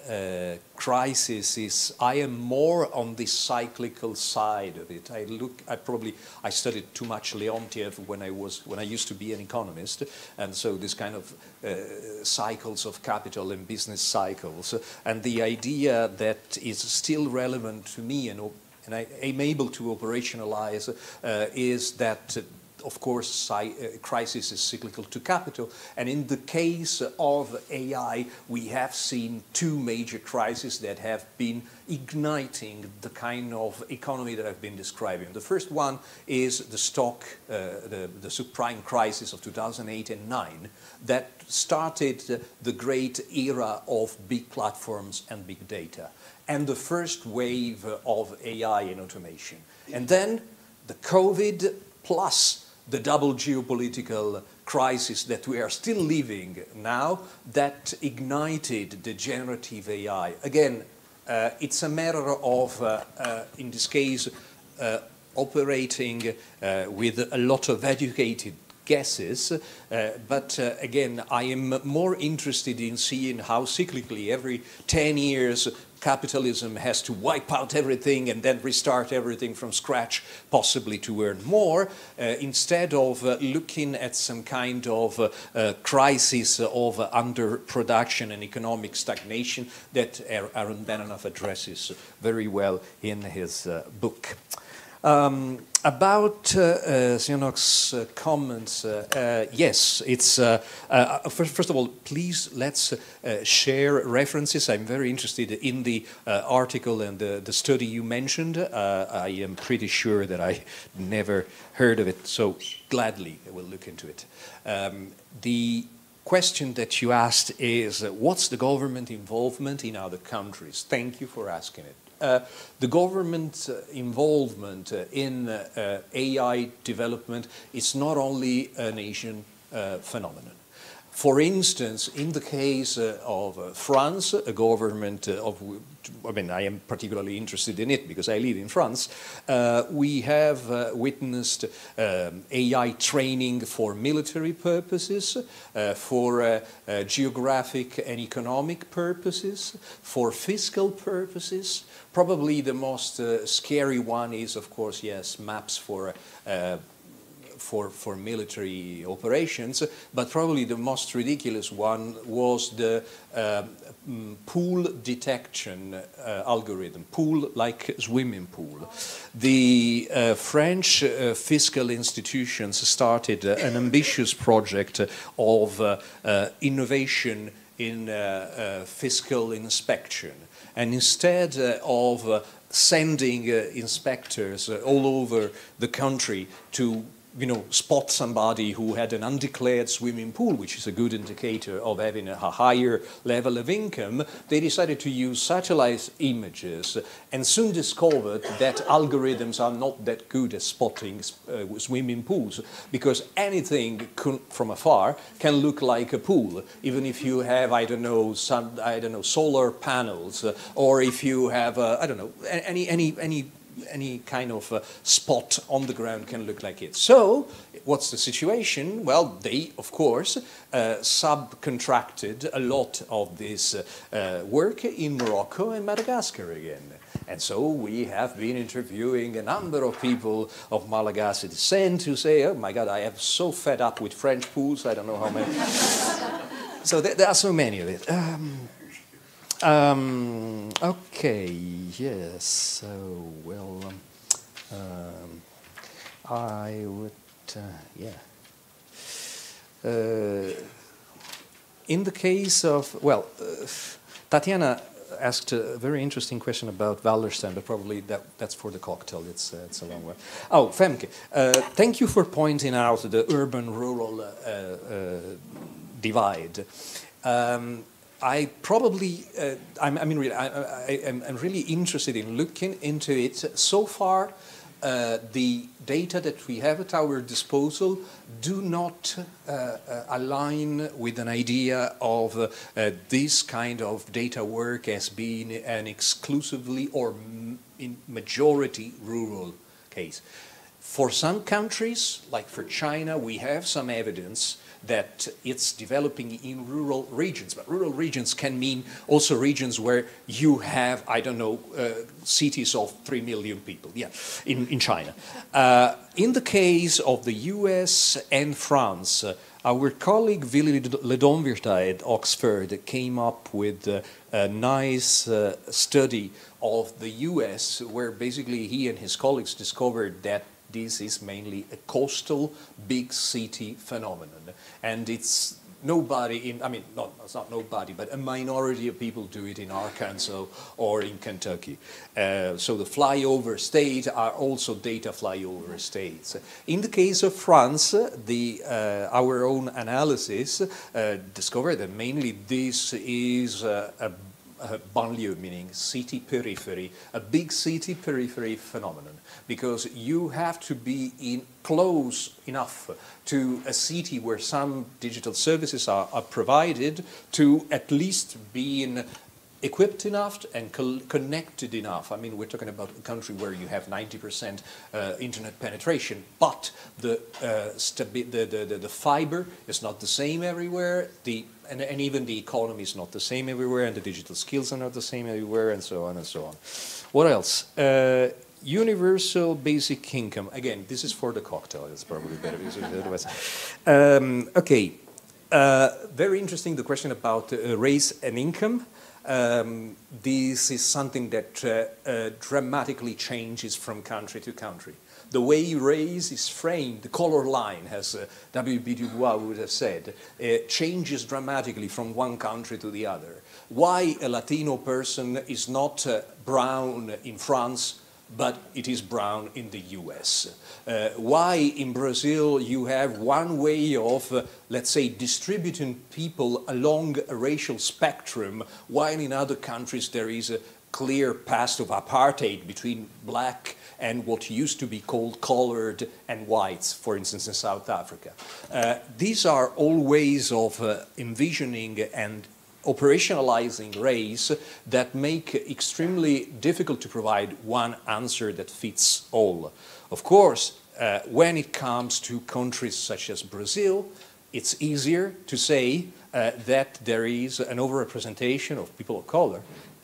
crises, I am more on the cyclical side of it. I studied too much Leontiev when I used to be an economist, and so this kind of cycles of capital and business cycles, and the idea that is still relevant to me and I am able to operationalize is that of course, crisis is cyclical to capital. And in the case of AI, we have seen two major crises that have been igniting the kind of economy that I've been describing. The first one is the the subprime crisis of 2008 and 2009 that started the great era of big platforms and big data, and the first wave of AI and automation. And then the COVID plus the double geopolitical crisis that we are still living now that ignited the generative AI. Again, it's a matter of, in this case, operating with a lot of educated guesses, but again, I am more interested in seeing how cyclically every 10 years capitalism has to wipe out everything and then restart everything from scratch, possibly to earn more, instead of looking at some kind of crisis of underproduction and economic stagnation that Aaron Benenoff addresses very well in his book. About Sionok's comments, yes, it's first of all, please let's share references. I'm very interested in the article and the study you mentioned. I am pretty sure that I never heard of it, so gladly I will look into it. The question that you asked is, what's the government involvement in other countries? Thank you for asking it. The government involvement in AI development is not only an Asian phenomenon. For instance, in the case of France, a government I am particularly interested in it because I live in France, we have witnessed AI training for military purposes, for geographic and economic purposes, for fiscal purposes. Probably the most scary one is, of course, yes, maps for military operations, but probably the most ridiculous one was the pool detection algorithm, pool like swimming pool. The French fiscal institutions started an ambitious project of innovation in fiscal inspection. And instead of sending inspectors all over the country to spot somebody who had an undeclared swimming pool, which is a good indicator of having a higher level of income, they decided to use satellite images and soon discovered that algorithms are not that good at spotting swimming pools, because anything from afar can look like a pool, even if you have, solar panels, or if you have, any kind of spot on the ground can look like it. So, what's the situation? Well, they, of course, subcontracted a lot of this work in Morocco and Madagascar again. And so we have been interviewing a number of people of Malagasy descent who say, oh my God, I am so fed up with French pools, I don't know how many. So there are so many of it. Okay, yes, so, well, I would, in the case of, Tatiana asked a very interesting question about Wallerstein, but probably that's for the cocktail. It's a long way. Oh, Femke, thank you for pointing out the urban-rural divide. I probably, I'm really interested in looking into it. So far, the data that we have at our disposal do not align with an idea of this kind of data work as being an exclusively or in majority rural case. For some countries, like for China, we have some evidence that it's developing in rural regions. But rural regions can mean also regions where you have, I don't know, cities of 3 million people, yeah, in China. In the case of the US and France, our colleague Willy Ledonvirta at Oxford came up with a nice study of the US, where basically he and his colleagues discovered that this is mainly a coastal big city phenomenon. And it's nobody in, I mean, it's not nobody, but a minority of people do it in Arkansas or in Kentucky. So the flyover states are also data flyover states. In the case of France, our own analysis discovered that mainly this is a banlieue, meaning city periphery, a big city periphery phenomenon, because you have to be close enough to a city where some digital services are provided to at least be equipped enough and connected enough. I mean, we're talking about a country where you have 90% internet penetration, but the fiber is not the same everywhere, and even the economy is not the same everywhere, and the digital skills are not the same everywhere, and so on and so on. What else? Universal basic income. Again, this is for the cocktail. It's probably better. Okay. Very interesting, the question about race and income. This is something that dramatically changes from country to country. The way race is framed, the color line, as W.B. Du Bois would have said, changes dramatically from one country to the other. Why a Latino person is not brown in France, but it is brown in the US. Why in Brazil you have one way of, let's say, distributing people along a racial spectrum, while in other countries there is a clear past of apartheid between black and what used to be called colored and whites, for instance, in South Africa. These are all ways of envisioning and operationalizing race that make it extremely difficult to provide one answer that fits all. Of course, when it comes to countries such as Brazil, it's easier to say that there is an overrepresentation of people of color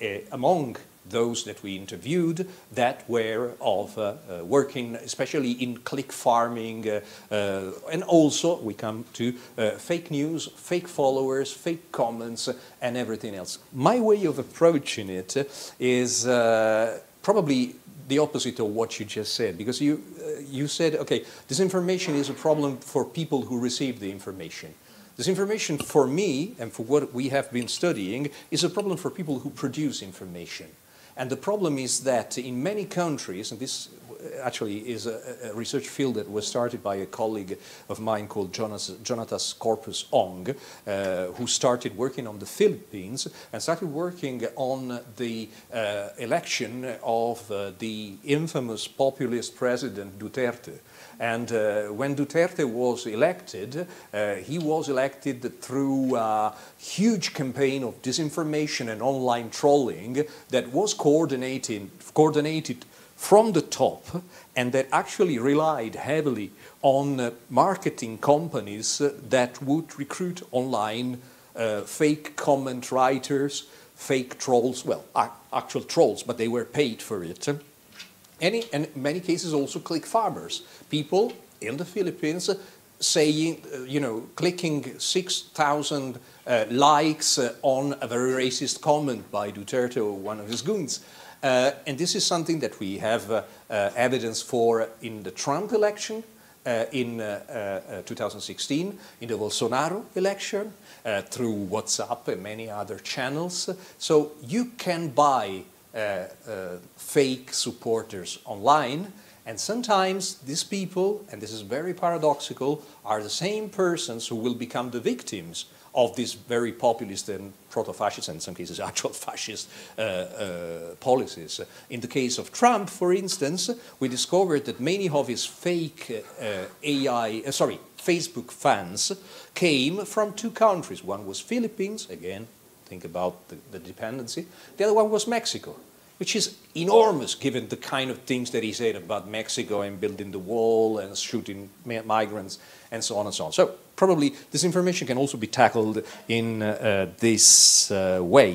among those that we interviewed that were of working especially in click farming, and also we come to fake news, fake followers, fake comments, and everything else. My way of approaching it is probably the opposite of what you just said, because you said, okay, this information is a problem for people who receive the information. This information for me, and for what we have been studying, is a problem for people who produce information. And the problem is that in many countries, and this actually is a research field that was started by a colleague of mine called Jonatas Corpus Ong, who started working on the Philippines and started working on the election of the infamous populist president Duterte. And when Duterte was elected, he was elected through a huge campaign of disinformation and online trolling that was coordinated from the top, and that actually relied heavily on marketing companies that would recruit online fake comment writers, fake trolls, well, actual trolls, but they were paid for it. And in many cases also click farmers, people in the Philippines saying, clicking 6,000 likes on a very racist comment by Duterte or one of his goons. And this is something that we have evidence for in the Trump election in 2016, in the Bolsonaro election, through WhatsApp and many other channels. So you can buy fake supporters online, and sometimes these people, and this is very paradoxical, are the same persons who will become the victims of these very populist and proto-fascist, and in some cases actual fascist policies. In the case of Trump, for instance, we discovered that many of his fake Facebook fans came from two countries. One was Philippines, again, think about the dependency. The other one was Mexico, which is enormous given the kind of things that he said about Mexico and building the wall and shooting migrants and so on and so on. So probably this information can also be tackled in this way.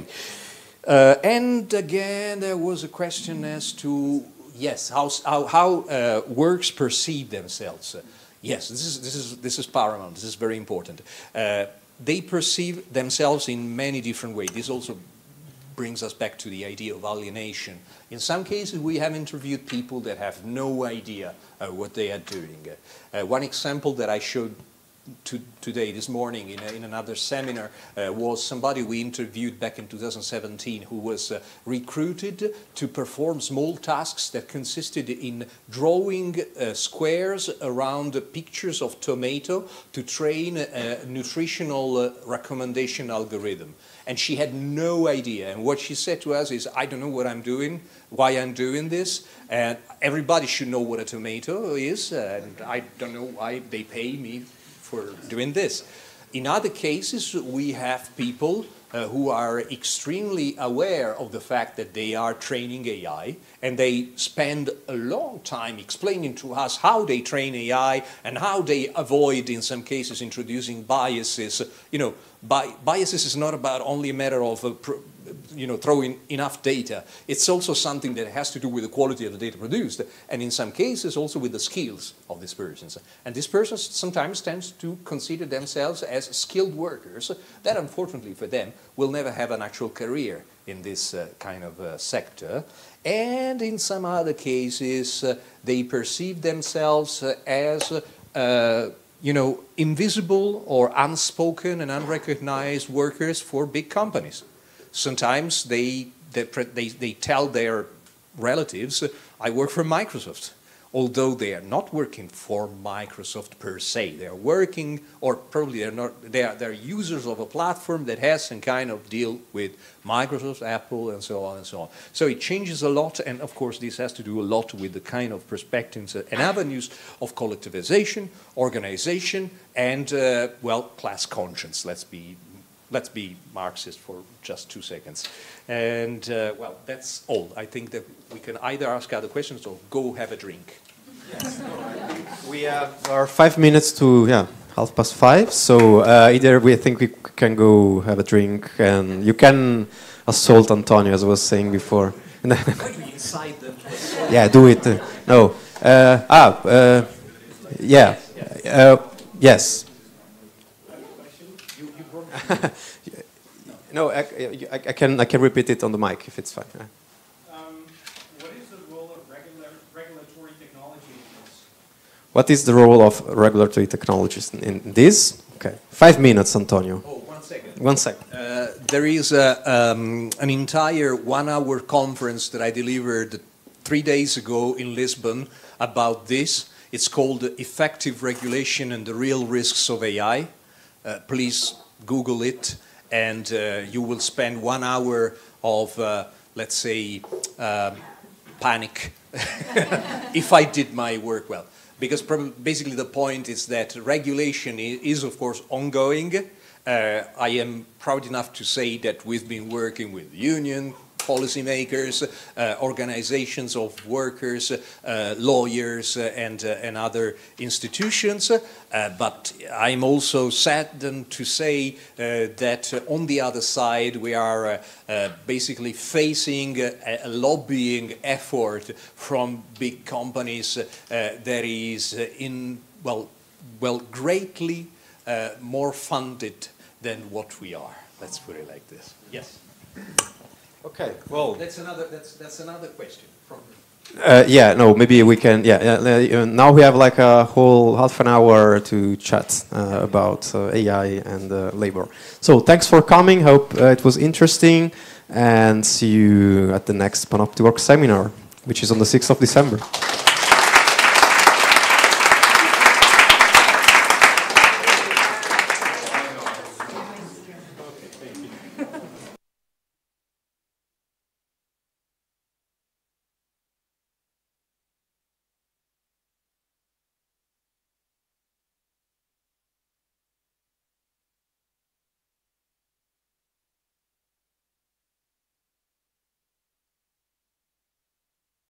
And again, there was a question as to, yes, how works perceive themselves. Yes, this is paramount. This is very important. They perceive themselves in many different ways. This also brings us back to the idea of alienation. In some cases, we have interviewed people that have no idea what they are doing. One example that I showed today, this morning, in another seminar, was somebody we interviewed back in 2017 who was recruited to perform small tasks that consisted in drawing squares around pictures of tomato to train a nutritional recommendation algorithm. And she had no idea. And what she said to us is, I don't know what I'm doing, why I'm doing this, and everybody should know what a tomato is, and I don't know why they pay me for doing this. In other cases, we have people who are extremely aware of the fact that they are training AI, and they spend a long time explaining to us how they train AI and how they avoid, in some cases, introducing biases. You know, biases is not about only a matter of throwing enough data. It's also something that has to do with the quality of the data produced, and in some cases also with the skills of these persons. And these persons sometimes tend to consider themselves as skilled workers that, unfortunately for them, will never have an actual career in this kind of sector. And in some other cases, they perceive themselves as invisible or unspoken and unrecognized workers for big companies. Sometimes they tell their relatives, I work for Microsoft, although they are not working for Microsoft per se. They are working, or probably they're not, they're users of a platform that has some kind of deal with Microsoft, Apple, and so on and so on. So it changes a lot, and of course this has to do a lot with the kind of perspectives and avenues of collectivization, organization, and, class conscience. Let's be Marxist for just 2 seconds. And, that's all. I think that we can either ask other questions or go have a drink. Yes. We have our 5 minutes to 5:30. So either we think we can go have a drink, and you can assault Antonio, as I was saying before. Yeah, do it. No. Yes. No, I can repeat it on the mic if it's fine. What is the role of regulatory technology in this? What is the role of regulatory technologies in this? Okay, 5 minutes, Antonio. Oh, 1 second. 1 second. There is an entire 1-hour conference that I delivered 3 days ago in Lisbon about this. It's called Effective Regulation and the Real Risks of AI. Please Google it, and you will spend 1 hour of, let's say, panic if I did my work well. Because basically the point is that regulation is of course ongoing. I am proud enough to say that we've been working with union, policymakers, organizations of workers, lawyers, and other institutions. But I'm also saddened to say that on the other side we are basically facing a lobbying effort from big companies that is greatly more funded than what we are. Let's put it like this. Yes. Okay. Well, that's another question. Maybe we can. Now we have like a whole half an hour to chat about AI and labor. So thanks for coming. Hope it was interesting, and see you at the next Panoptiworks seminar, which is on the 6th of December.